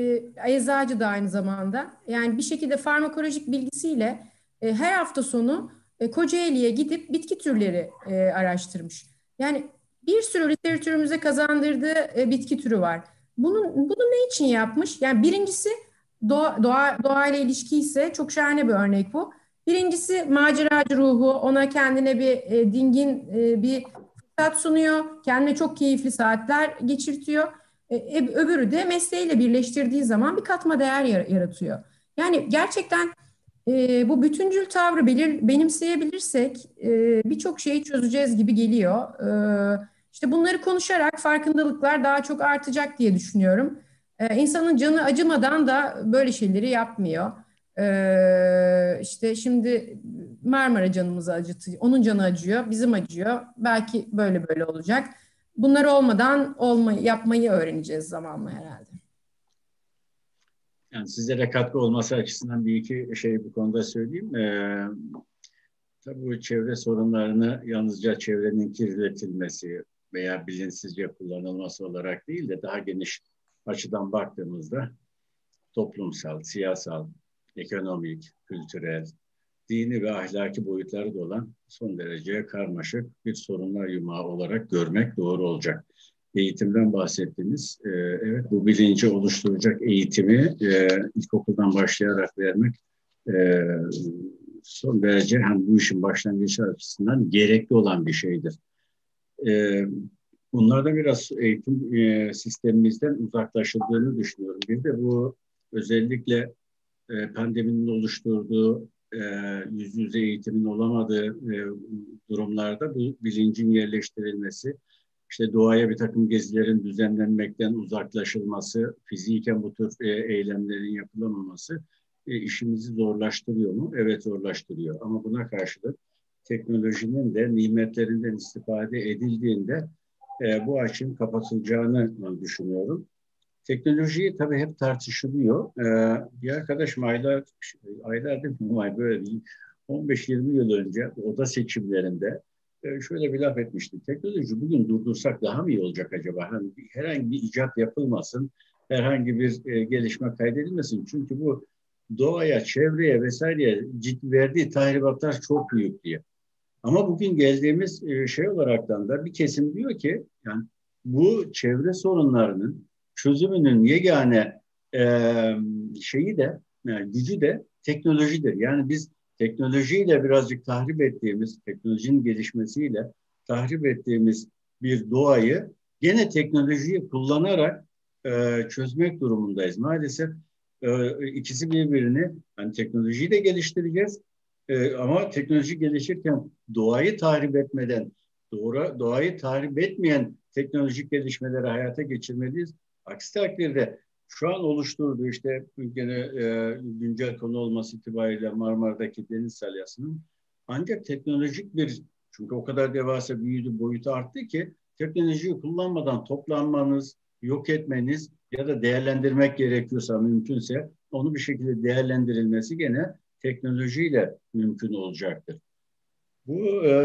e, eczacı da aynı zamanda. Yani bir şekilde farmakolojik bilgisiyle e, her hafta sonu e, Kocaeli'ye gidip bitki türleri e, araştırmış. Yani bir sürü literatürümüze kazandırdığı e, bitki türü var. Bunun, bunu ne için yapmış? Yani birincisi doğa, doğa, doğayla ilişki ise çok şahane bir örnek bu. Birincisi maceracı ruhu, ona kendine bir e, dingin e, bir fırsat sunuyor. Kendine çok keyifli saatler geçirtiyor. E, öbürü de mesleğiyle birleştirdiği zaman bir katma değer yaratıyor. Yani gerçekten e, bu bütüncül tavrı belir, benimseyebilirsek e, birçok şeyi çözeceğiz gibi geliyor. E, işte bunları konuşarak farkındalıklar daha çok artacak diye düşünüyorum. Ee, insanın canı acımadan da böyle şeyleri yapmıyor. Ee, işte şimdi Marmara canımızı acıtıyor. Onun canı acıyor, bizim acıyor. Belki böyle böyle olacak. Bunlar olmadan olmayı, yapmayı öğreneceğiz zamanla herhalde. Yani sizlere katkı olması açısından bir iki şey bu konuda söyleyeyim. Ee, tabii bu çevre sorunlarını yalnızca çevrenin kirletilmesi veya bilinçsizce kullanılması olarak değil de daha geniş açıdan baktığımızda toplumsal, siyasal, ekonomik, kültürel, dini ve ahlaki boyutları da olan son derece karmaşık bir sorunlar yumağı olarak görmek doğru olacak. Eğitimden bahsettiniz. Ee, evet, bu bilinci oluşturacak eğitimi e, ilkokuldan başlayarak vermek e, son derece hani bu işin başlangıcı açısından gerekli olan bir şeydir. E, bunlarda biraz eğitim e, sistemimizden uzaklaşıldığını düşünüyorum. Bir de bu özellikle e, pandeminin oluşturduğu e, yüz yüze eğitimin olamadığı e, durumlarda bu bilincin yerleştirilmesi, işte doğaya bir takım gezilerin düzenlenmekten uzaklaşılması, fiziken bu tür e, eylemlerin yapılamaması e, işimizi zorlaştırıyor mu? Evet, zorlaştırıyor. Ama buna karşılık teknolojinin de nimetlerinden istifade edildiğinde e, bu açığın kapatılacağını düşünüyorum. Teknolojiyi tabii hep tartışılıyor. Ee, bir arkadaşım aylar, aylar değil mi? Ay böyle değil. on beş yirmi yıl önce oda seçimlerinde e, şöyle bir laf etmişti. Teknoloji bugün durdursak daha mı iyi olacak acaba? Hani herhangi bir icat yapılmasın, herhangi bir e, gelişme kaydedilmesin. Çünkü bu doğaya, çevreye vesaireye ciddi verdiği tahribatlar çok büyük diye. Ama bugün geldiğimiz e, şey olaraktan da bir kesim diyor ki, yani bu çevre sorunlarının çözümünün yegane e, şeyi de, yani gücü de teknolojidir. Yani biz teknolojiyle birazcık tahrip ettiğimiz, teknolojinin gelişmesiyle tahrip ettiğimiz bir doğayı gene teknolojiyi kullanarak e, çözmek durumundayız. Maalesef e, ikisi birbirini, yani teknolojiyi de geliştireceğiz e, ama teknoloji gelişirken doğayı tahrip etmeden, doğru, doğayı tahrip etmeyen teknolojik gelişmeleri hayata geçirmeliyiz. Aksi takdirde şu an oluşturduğu işte gene e, güncel konu olması itibariyle Marmara'daki deniz salyasının ancak teknolojik bir, çünkü o kadar devasa büyüdü, boyutu arttı ki teknolojiyi kullanmadan toplanmanız, yok etmeniz ya da değerlendirmek gerekiyorsa mümkünse onu bir şekilde değerlendirilmesi gene teknolojiyle mümkün olacaktır. Bu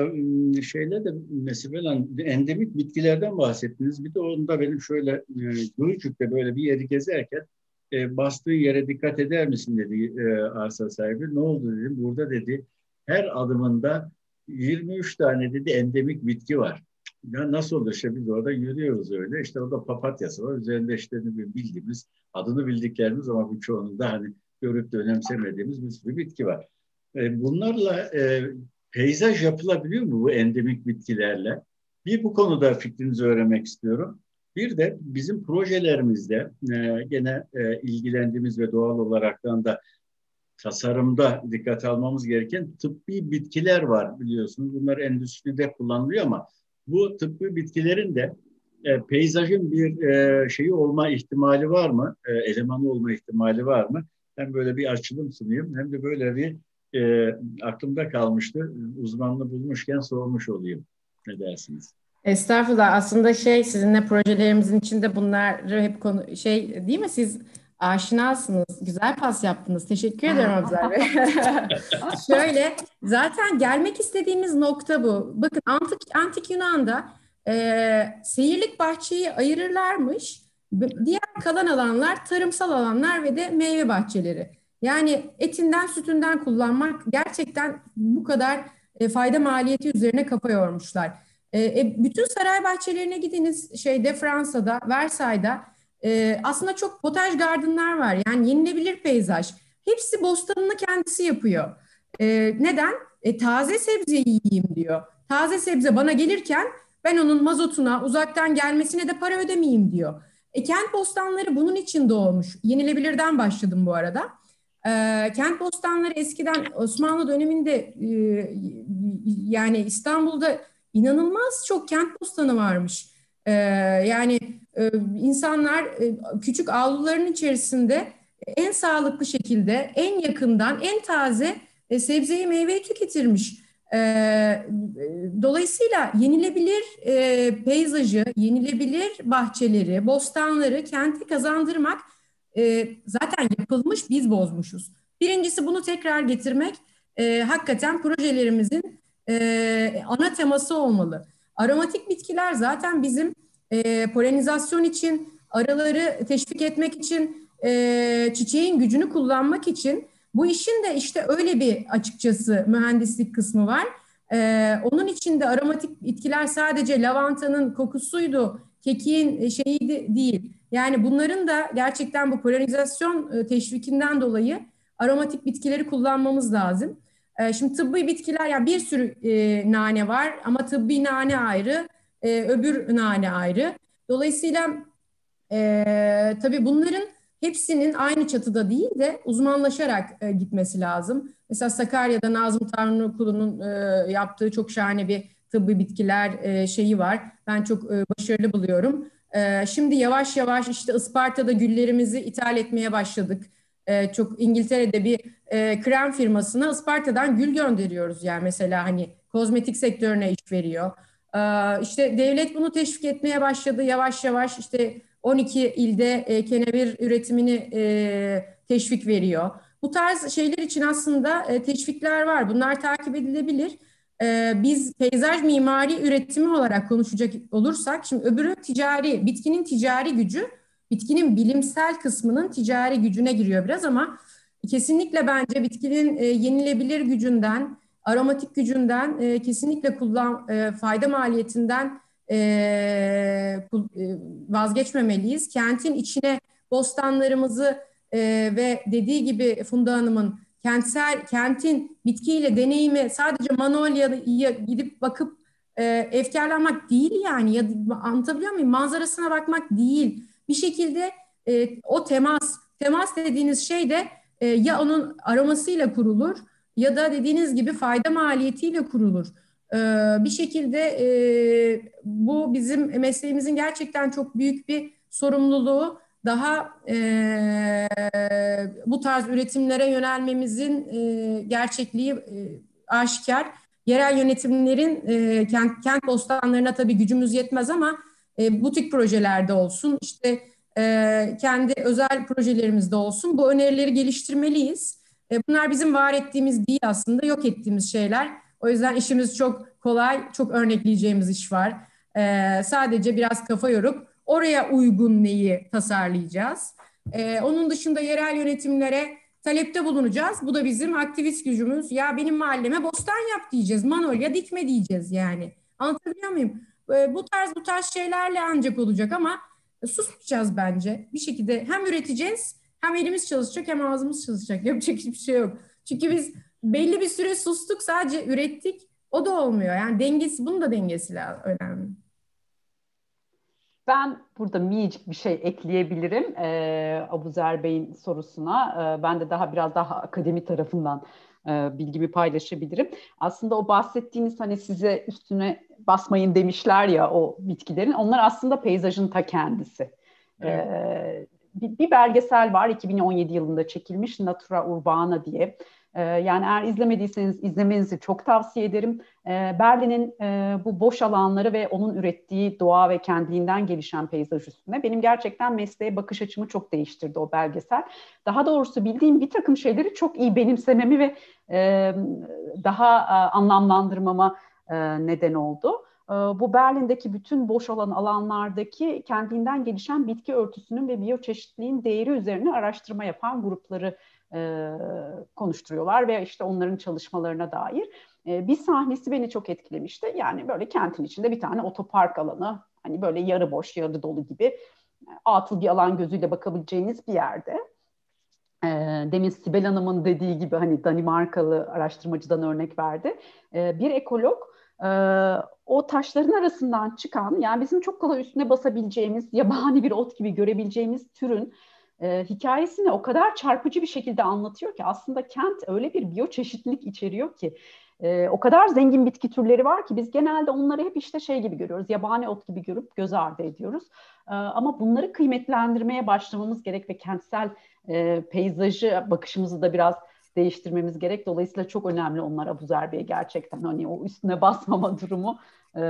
e, şeyle de mesela endemik bitkilerden bahsettiniz. Bir de onda benim şöyle e, Gölcük'te böyle bir yeri gezerken e, bastığı yere dikkat eder misin dedi e, arsa sahibi. Ne oldu dedim. Burada dedi her adımında yirmi üç tane dedi endemik bitki var. Ya nasıl olur işte biz orada yürüyoruz öyle. İşte orada papatyası var. Üzerinde işte bildiğimiz, adını bildiklerimiz ama birçoğunu da hani görüp de önemsemediğimiz bir sürü bitki var. E, bunlarla e, peyzaj yapılabiliyor mu bu endemik bitkilerle? Bir bu konuda fikrinizi öğrenmek istiyorum. Bir de bizim projelerimizde e, gene e, ilgilendiğimiz ve doğal olaraktan da tasarımda dikkat almamız gereken tıbbi bitkiler var biliyorsunuz. Bunlar endüstride kullanılıyor ama bu tıbbi bitkilerin de e, peyzajın bir e, şeyi olma ihtimali var mı? E, elemanı olma ihtimali var mı? Hem böyle bir açılım sunayım hem de böyle bir e, aklımda kalmıştı. Uzmanını bulmuşken sormuş olayım. Ne dersiniz? Estağfurullah. Aslında şey sizinle projelerimizin içinde bunları hep konu şey değil mi? Siz aşinasınız. Güzel pas yaptınız. Teşekkür ederim Abzar Bey. Şöyle zaten gelmek istediğimiz nokta bu. Bakın antik, antik Yunan'da e, seyirlik bahçeyi ayırırlarmış. Diğer kalan alanlar tarımsal alanlar ve de meyve bahçeleri. Yani etinden sütünden kullanmak gerçekten bu kadar e, fayda maliyeti üzerine kafa yormuşlar. E, bütün saray bahçelerine gidiniz şeyde Fransa'da, Versay'da e, aslında çok potaj gardenlar var. Yani yenilebilir peyzaj. Hepsi bostanını kendisi yapıyor. E, neden? E, taze sebze yiyeyim diyor. Taze sebze bana gelirken ben onun mazotuna, uzaktan gelmesine de para ödemeyeyim diyor. E, kent bostanları bunun için doğmuş. Yenilebilirden başladım bu arada. E, kent bostanları eskiden Osmanlı döneminde e, yani İstanbul'da İnanılmaz çok kent bostanı varmış. Ee, yani e, insanlar e, küçük avluların içerisinde en sağlıklı şekilde, en yakından, en taze e, sebzeyi, meyveyi tüketirmiş. Ee, dolayısıyla yenilebilir e, peyzajı, yenilebilir bahçeleri, bostanları kente kazandırmak e, zaten yapılmış, biz bozmuşuz. Birincisi bunu tekrar getirmek e, hakikaten projelerimizin e, ana teması olmalı. Aromatik bitkiler zaten bizim e, polenizasyon için, arıları teşvik etmek için, e, çiçeğin gücünü kullanmak için bu işin de işte öyle bir açıkçası mühendislik kısmı var. E, onun için de aromatik bitkiler sadece lavantanın kokusuydu, kekiğin şeyi de değil. Yani bunların da gerçekten bu polenizasyon teşvikinden dolayı aromatik bitkileri kullanmamız lazım. Şimdi tıbbi bitkiler, yani bir sürü e, nane var ama tıbbi nane ayrı, e, öbür nane ayrı. Dolayısıyla e, tabii bunların hepsinin aynı çatıda değil de uzmanlaşarak e, gitmesi lazım. Mesela Sakarya'da Nazım Tanrıkulu'nun e, yaptığı çok şahane bir tıbbi bitkiler e, şeyi var. Ben çok e, başarılı buluyorum. E, şimdi yavaş yavaş işte Isparta'da güllerimizi ithal etmeye başladık. Ee, çok İngiltere'de bir e, krem firmasına Isparta'dan gül gönderiyoruz yani mesela hani kozmetik sektörüne iş veriyor. Ee, işte devlet bunu teşvik etmeye başladı yavaş yavaş işte on iki ilde e, kenevir üretimini e, teşvik veriyor. Bu tarz şeyler için aslında e, teşvikler var. Bunlar takip edilebilir. Ee, biz peyzaj mimari üretimi olarak konuşacak olursak şimdi öbürü ticari, bitkinin ticari gücü bitkinin bilimsel kısmının ticari gücüne giriyor biraz ama kesinlikle bence bitkinin e, yenilebilir gücünden, aromatik gücünden, e, kesinlikle kullan e, fayda maliyetinden e, vazgeçmemeliyiz. Kentin içine bostanlarımızı e, ve dediği gibi Funda Hanım'ın kentsel kentin bitkiyle deneyimi sadece Manolya'ya gidip bakıp e, efkarlanmak değil yani, ya anlatabiliyor muyum? Manzarasına bakmak değil. Bir şekilde e, o temas, temas dediğiniz şey de e, ya onun aromasıyla kurulur ya da dediğiniz gibi fayda maliyetiyle kurulur. E, bir şekilde e, bu bizim mesleğimizin gerçekten çok büyük bir sorumluluğu. Daha e, bu tarz üretimlere yönelmemizin e, gerçekliği e, aşikar. Yerel yönetimlerin e, kent, kent bostanlarına tabii gücümüz yetmez ama e, butik projelerde olsun, işte e, kendi özel projelerimizde olsun bu önerileri geliştirmeliyiz. E, bunlar bizim var ettiğimiz değil, aslında yok ettiğimiz şeyler. O yüzden işimiz çok kolay, çok örnekleyeceğimiz iş var. E, sadece biraz kafa yorup oraya uygun neyi tasarlayacağız. E, onun dışında yerel yönetimlere talepte bulunacağız. Bu da bizim aktivist gücümüz. Ya benim mahalleme bostan yap diyeceğiz. Manolya dikme diyeceğiz yani. Anlatabiliyor muyum? E, bu tarz bu tarz şeylerle ancak olacak ama susmayacağız bence. Bir şekilde hem üreteceğiz, hem elimiz çalışacak, hem ağzımız çalışacak. Yapacak hiçbir şey yok. Çünkü biz belli bir süre sustuk, sadece ürettik. O da olmuyor. Yani dengesi, bunun da dengesi önemli. Ben burada minicik bir şey ekleyebilirim e, Abuzer Bey'in sorusuna. E, ben de daha biraz daha akademi tarafından e, bilgimi paylaşabilirim. Aslında o bahsettiğiniz, hani size üstüne basmayın demişler ya o bitkilerin, onlar aslında peyzajın ta kendisi. Evet. E, bir, bir belgesel var, iki bin on yedi yılında çekilmiş, Natura Urbana diye. Yani eğer izlemediyseniz izlemenizi çok tavsiye ederim. Berlin'in bu boş alanları ve onun ürettiği doğa ve kendiliğinden gelişen peyzaj üstüne benim gerçekten mesleğe bakış açımı çok değiştirdi o belgesel. Daha doğrusu bildiğim bir takım şeyleri çok iyi benimsememi ve daha anlamlandırmama neden oldu. Bu Berlin'deki bütün boş olan alanlardaki kendinden gelişen bitki örtüsünün ve biyoçeşitliliğin değeri üzerine araştırma yapan grupları e, konuşturuyorlar ve işte onların çalışmalarına dair. E, bir sahnesi beni çok etkilemişti. Yani böyle kentin içinde bir tane otopark alanı, hani böyle yarı boş, yarı dolu gibi atıl bir alan gözüyle bakabileceğiniz bir yerde. E, demin Sibel Hanım'ın dediği gibi, hani Danimarkalı araştırmacıdan örnek verdi. E, bir ekolog e, o taşların arasından çıkan, yani bizim çok kolay üstüne basabileceğimiz, yabani bir ot gibi görebileceğimiz türün e, hikayesini o kadar çarpıcı bir şekilde anlatıyor ki, aslında kent öyle bir biyoçeşitlilik içeriyor ki, e, o kadar zengin bitki türleri var ki biz genelde onları hep işte şey gibi görüyoruz, yabani ot gibi görüp göz ardı ediyoruz. E, ama bunları kıymetlendirmeye başlamamız gerek ve kentsel e, peyzajı bakışımızı da biraz değiştirmemiz gerek. Dolayısıyla çok önemli onlar Abuzer Bey, gerçekten hani o üstüne basmama durumu. E,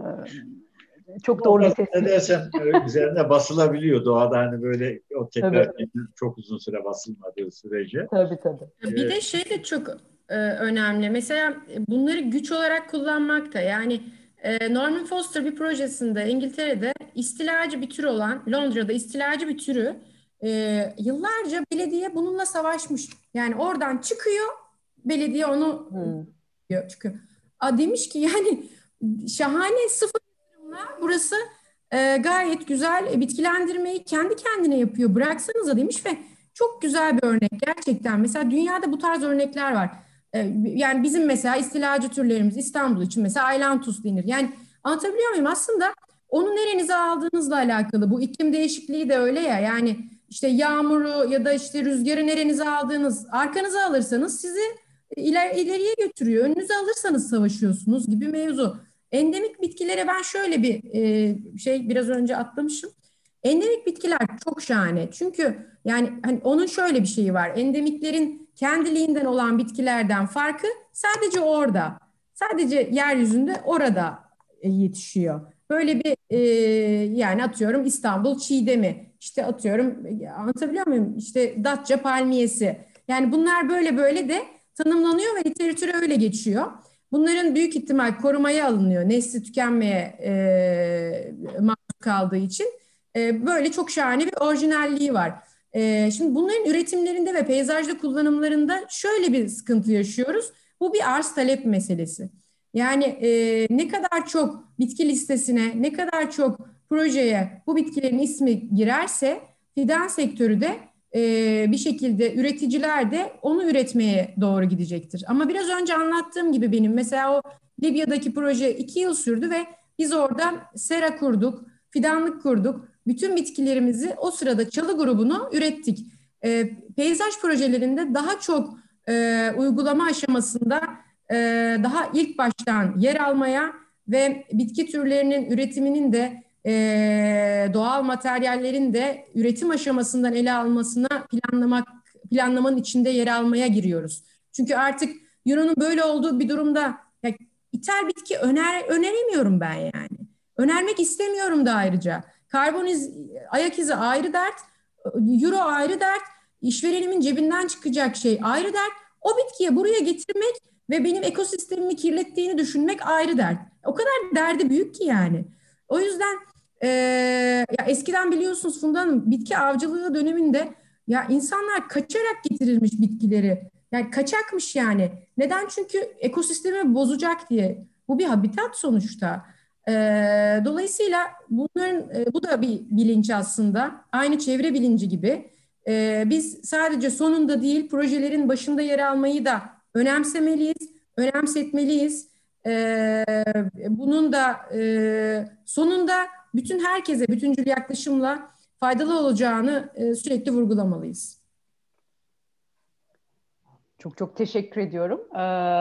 Çok doğru bir tespit. Ne dersen üzerine basılabiliyor doğada, hani böyle o tekrar çok uzun süre basılmadığı sürece. Tabii tabii. Bir de şey de çok e, önemli. Mesela bunları güç olarak kullanmak da, yani e, Norman Foster bir projesinde İngiltere'de istilacı bir tür olan, Londra'da istilacı bir türü e, yıllarca belediye bununla savaşmış. Yani oradan çıkıyor, belediye onu hmm. çıkıyor. Aa, demiş ki yani şahane, sıfır burası e, gayet güzel e, bitkilendirmeyi kendi kendine yapıyor. Bıraksanıza demiş ve çok güzel bir örnek gerçekten. Mesela dünyada bu tarz örnekler var. E, yani bizim mesela istilacı türlerimiz İstanbul için mesela Ailanthus denir. Yani anlatabiliyor muyum? Aslında onu nerenize aldığınızla alakalı. Bu iklim değişikliği de öyle ya. Yani işte yağmuru ya da işte rüzgarı nerenize aldığınız, arkanıza alırsanız sizi iler, ileriye götürüyor. Önünüze alırsanız savaşıyorsunuz gibi mevzu. Endemik bitkilere ben şöyle bir e, şey biraz önce atlamışım. Endemik bitkiler çok şahane. Çünkü yani hani onun şöyle bir şeyi var. Endemiklerin kendiliğinden olan bitkilerden farkı sadece orada. Sadece yeryüzünde orada e, yetişiyor. Böyle bir e, yani atıyorum İstanbul çiğdemi, işte atıyorum anlatabiliyor muyum? İşte Datça palmiyesi. Yani bunlar böyle böyle de tanımlanıyor ve literatüre öyle geçiyor. Bunların büyük ihtimal korumaya alınıyor. Nesli tükenmeye e, maruz kaldığı için. E, böyle çok şahane bir orijinalliği var. E, şimdi bunların üretimlerinde ve peyzajda kullanımlarında şöyle bir sıkıntı yaşıyoruz. Bu bir arz talep meselesi. Yani e, ne kadar çok bitki listesine, ne kadar çok projeye bu bitkilerin ismi girerse fidan sektörü de e, bir şekilde üreticiler de onu üretmeye doğru gidecektir. Ama biraz önce anlattığım gibi benim mesela o Libya'daki proje iki yıl sürdü ve biz orada sera kurduk, fidanlık kurduk. Bütün bitkilerimizi o sırada çalı grubunu ürettik. E, peyzaj projelerinde daha çok e, uygulama aşamasında e, daha ilk baştan yer almaya ve bitki türlerinin üretiminin de e, doğal materyallerin de üretim aşamasından ele almasına planlamak planlamanın içinde yer almaya giriyoruz. Çünkü artık Euro'nun böyle olduğu bir durumda ya, ithal bitki öner, öneremiyorum ben yani. Önermek istemiyorum da ayrıca. Karbon iz, ayak izi ayrı dert, Euro ayrı dert, işverenimin cebinden çıkacak şey ayrı dert. O bitkiye buraya getirmek ve benim ekosistemimi kirlettiğini düşünmek ayrı dert. O kadar derdi büyük ki yani. O yüzden e, ya eskiden biliyorsunuz Funda Hanım bitki avcılığı döneminde ya insanlar kaçarak getirilmiş bitkileri. Yani kaçakmış yani. Neden? Çünkü ekosistemi bozacak diye. Bu bir habitat sonuçta. E, dolayısıyla bunların e, bu da bir bilinç aslında. Aynı çevre bilinci gibi. E, biz sadece sonunda değil projelerin başında yer almayı da önemsemeliyiz, önemsetmeliyiz. E, bunun da e, sonunda bütün herkese bütüncül yaklaşımla faydalı olacağını e, sürekli vurgulamalıyız. Çok çok teşekkür ediyorum. Ee,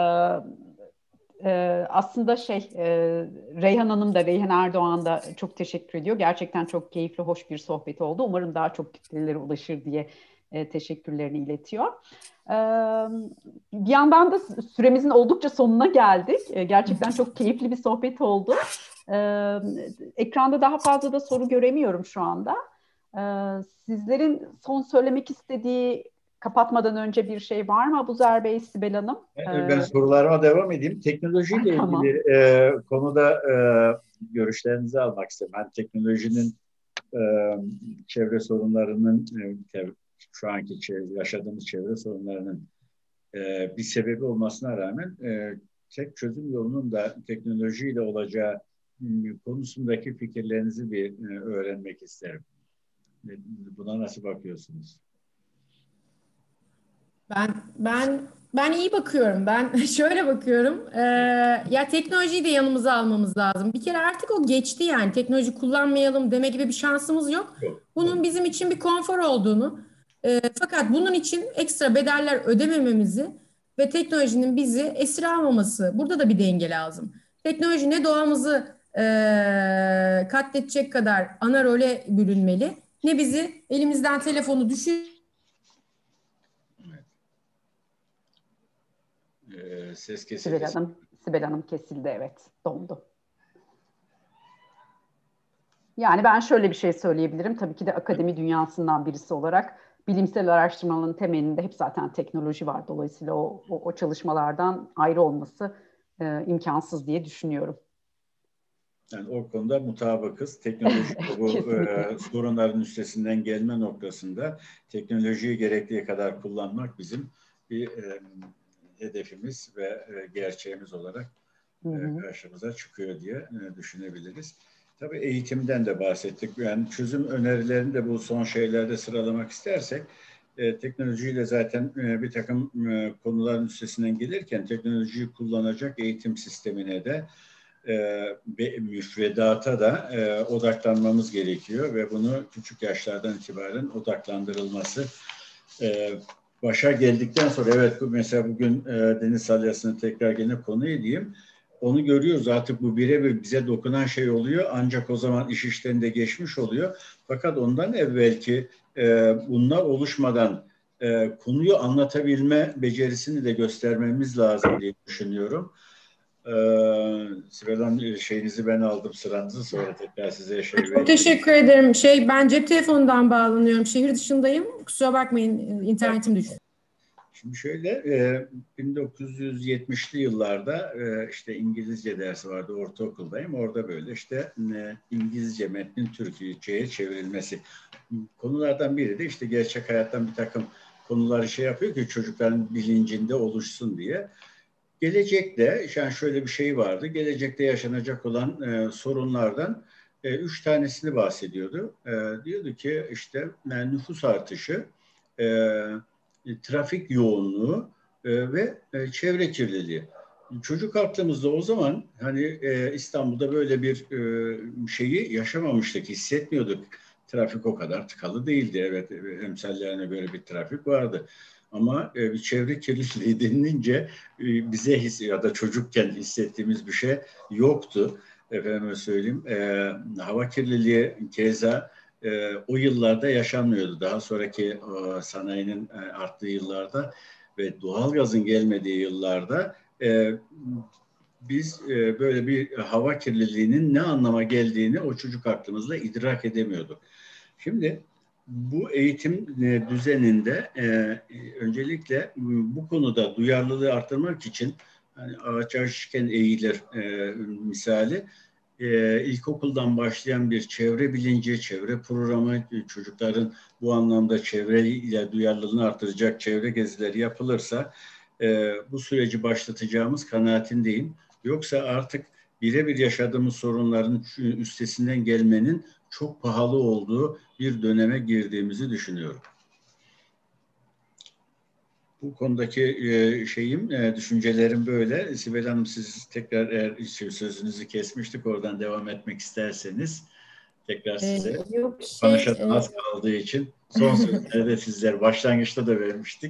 e, aslında şey e, Reyhan Hanım da Reyhan Erdoğan da çok teşekkür ediyor. Gerçekten çok keyifli, hoş bir sohbet oldu. Umarım daha çok kitlelere ulaşır diye e, teşekkürlerini iletiyor. Ee, bir yandan da süremizin oldukça sonuna geldik. E, gerçekten çok keyifli bir sohbet oldu. Ee, ekranda daha fazla da soru göremiyorum şu anda. Ee, sizlerin son söylemek istediği, kapatmadan önce bir şey var mı Abuzer Bey, Sibel Hanım? Ben, ben sorularıma devam edeyim. Teknolojiyle ilgili tamam. e, konuda e, görüşlerinizi almak istedim. Yani teknolojinin e, çevre sorunlarının, e, şu anki çevre, yaşadığımız çevre sorunlarının e, bir sebebi olmasına rağmen e, tek çözüm yolunun da teknolojiyle olacağı m, konusundaki fikirlerinizi bir e, öğrenmek isterim. Buna nasıl bakıyorsunuz? Ben ben ben iyi bakıyorum. Ben şöyle bakıyorum. Ee, ya teknolojiyi de yanımıza almamız lazım. Bir kere artık o geçti yani. Teknoloji kullanmayalım deme gibi bir şansımız yok. Bunun bizim için bir konfor olduğunu, e, fakat bunun için ekstra bedeller ödemememizi ve teknolojinin bizi esir almaması. Burada da bir denge lazım. Teknoloji ne doğamızı e, katledecek kadar ana role bürünmeli, ne bizi elimizden telefonu düşür Ee, ses kesildi. Sibel Hanım, Sibel Hanım kesildi, evet. Dondu. Yani ben şöyle bir şey söyleyebilirim. Tabii ki de akademi dünyasından birisi olarak bilimsel araştırmaların temelinde hep zaten teknoloji var. Dolayısıyla o, o, o çalışmalardan ayrı olması e, imkansız diye düşünüyorum. Yani o konuda mutabıkız. Teknoloji bu e, sorunların üstesinden gelme noktasında teknolojiyi gerektiği kadar kullanmak bizim bir e, hedefimiz ve e, gerçeğimiz olarak e, karşımıza çıkıyor diye e, düşünebiliriz. Tabii eğitimden de bahsettik. Yani çözüm önerilerini de bu son şeylerde sıralamak istersek e, teknolojiyle zaten e, bir takım e, konuların üstesinden gelirken teknolojiyi kullanacak eğitim sistemine de ve müfredata da e, odaklanmamız gerekiyor ve bunu küçük yaşlardan itibaren odaklandırılması. E, başa geldikten sonra evet mesela bugün e, deniz salyasını tekrar gene konu edeyim. Onu görüyoruz artık bu birebir bize dokunan şey oluyor ancak o zaman iş işten de geçmiş oluyor. Fakat ondan evvelki e, bunlar oluşmadan e, konuyu anlatabilme becerisini de göstermemiz lazım diye düşünüyorum. Ee, Sibel Hanım şeyinizi ben aldım sıranızı sonra tekrar size şey vereyim. Çok teşekkür ederim. Şey ben cep telefonundan bağlanıyorum. Şehir dışındayım. Kusura bakmayın internetim düştü. Şimdi şöyle e, bin dokuz yüz yetmişli yıllarda e, işte İngilizce dersi vardı ortaokuldayım. Orada böyle işte e, İngilizce metnin Türkçe'ye çevrilmesi. Konulardan biri de işte gerçek hayattan bir takım konuları şey yapıyor ki çocukların bilincinde oluşsun diye. gelecekte, yani şöyle bir şey vardı, gelecekte yaşanacak olan e, sorunlardan e, üç tanesini bahsediyordu. E, diyordu ki işte yani nüfus artışı, e, trafik yoğunluğu e, ve e, çevre kirliliği. Çocuk aklımızda o zaman hani e, İstanbul'da böyle bir e, şeyi yaşamamıştık, hissetmiyorduk. Trafik o kadar tıkalı değildi. Evet, emsallerine göre bir trafik vardı. Ama e, bir çevre kirliliği denilince e, bize his, ya da çocukken hissettiğimiz bir şey yoktu. Efendime söyleyeyim. E, hava kirliliği keza e, o yıllarda yaşanmıyordu. Daha sonraki e, sanayinin e, arttığı yıllarda ve doğalgazın gelmediği yıllarda e, biz e, böyle bir hava kirliliğinin ne anlama geldiğini o çocuk aklımızda idrak edemiyorduk. Şimdi bu eğitim e, düzeninde e, öncelikle bu konuda duyarlılığı arttırmak için hani ağaç aşken eğilir e, misali e, ilkokuldan başlayan bir çevre bilinci, çevre programı, çocukların bu anlamda çevreyle duyarlılığını artıracak çevre gezileri yapılırsa e, bu süreci başlatacağımız kanaatindeyim. Yoksa artık birebir yaşadığımız sorunların üstesinden gelmenin çok pahalı olduğu bir döneme girdiğimizi düşünüyorum. Bu konudaki e, şeyim, e, düşüncelerim böyle. Sibel Hanım, siz tekrar eğer sözünüzü kesmiştik, oradan devam etmek isterseniz tekrar size. Ee, yok şey, Konuşan e, az kaldığı için son sözleri de sizler başlangıçta da vermiştik.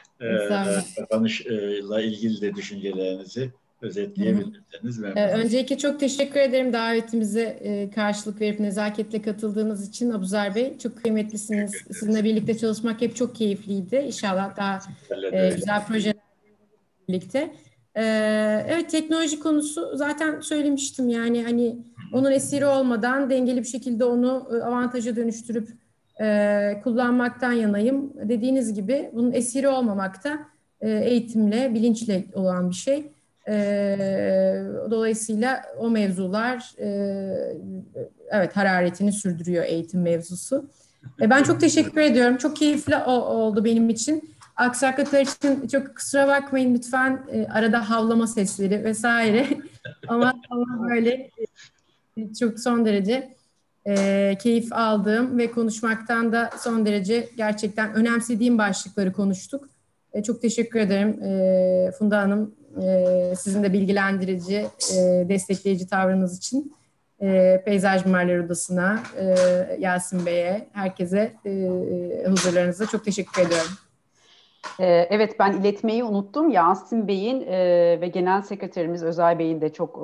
Kapanışla ilgili de düşüncelerinizi özetleyebilirseniz memnun olurum. Öncelikle çok teşekkür ederim davetimize karşılık verip nezaketle katıldığınız için Abuzer Bey. Çok kıymetlisiniz. Sizinle birlikte çalışmak hep çok keyifliydi. İnşallah daha güzel projelerle birlikte. Evet, teknoloji konusu zaten söylemiştim. Yani hani onun esiri olmadan dengeli bir şekilde onu avantaja dönüştürüp kullanmaktan yanayım. Dediğiniz gibi bunun esiri olmamak da eğitimle, bilinçle olan bir şey. Ee, dolayısıyla o mevzular e, evet hararetini sürdürüyor eğitim mevzusu. E, ben çok teşekkür ediyorum. Çok keyifli o, oldu benim için. Aksaklıklar için çok kusura bakmayın lütfen. E, arada havlama sesleri vesaire. ama, ama böyle e, çok son derece e, keyif aldığım ve konuşmaktan da son derece gerçekten önemsediğim başlıkları konuştuk. E, çok teşekkür ederim e, Funda Hanım. Ee, sizin de bilgilendirici, e, destekleyici tavrınız için e, Peyzaj Mimarları Odası'na, e, Yasin Bey'e, herkese e, huzurlarınıza çok teşekkür ediyorum. Evet, ben iletmeyi unuttum. Yasin Bey'in e, ve Genel Sekreterimiz Özay Bey'in de çok e,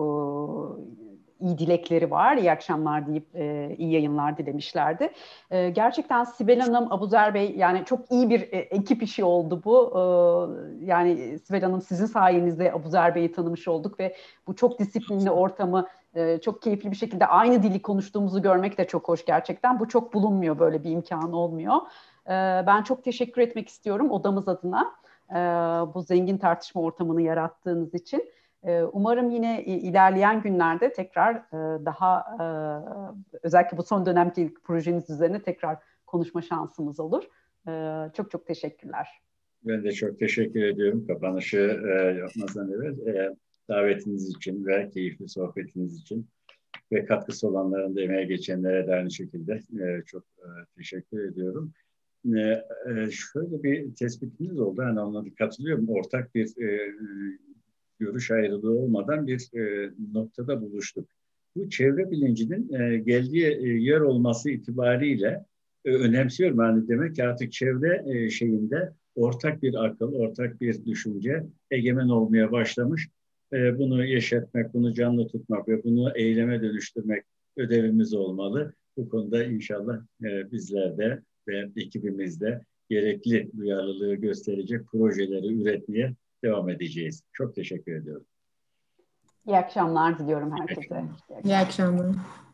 iyi dilekleri var. İyi akşamlar deyip e, iyi yayınlar dilemişlerdi. E, gerçekten Sibel Hanım, Abuzer Bey, yani çok iyi bir e, ekip işi oldu bu. E, yani Sibel Hanım, sizin sayenizde Abuzer Bey'i tanımış olduk ve bu çok disiplinli ortamı e, çok keyifli bir şekilde aynı dili konuştuğumuzu görmek de çok hoş gerçekten. Bu çok bulunmuyor, böyle bir imkan olmuyor. E, ben çok teşekkür etmek istiyorum odamız adına e, bu zengin tartışma ortamını yarattığınız için. Umarım yine ilerleyen günlerde tekrar daha özellikle bu son dönemki projeniz üzerine tekrar konuşma şansımız olur. Çok çok teşekkürler. Ben de çok teşekkür ediyorum kapanışı yapmazdan evvel. Davetiniz için ve keyifli sohbetiniz için ve katkısı olanların da emeğe geçenlere de aynı şekilde çok teşekkür ediyorum. Şöyle bir tespitiniz oldu. Yani onlara katılıyorum. Ortak bir görüş ayrılığı olmadan bir e, noktada buluştuk. Bu çevre bilincinin e, geldiği e, yer olması itibariyle e, önemsiyorum. Yani demek ki artık çevre e, şeyinde ortak bir akıl, ortak bir düşünce egemen olmaya başlamış. E, bunu yeşertmek, bunu canlı tutmak ve bunu eyleme dönüştürmek ödevimiz olmalı. Bu konuda inşallah e, bizler de ve ekibimiz de gerekli duyarlılığı gösterecek projeleri üretmeye devam edeceğiz. Çok teşekkür ediyorum. İyi akşamlar diliyorum herkese. İyi akşamlar.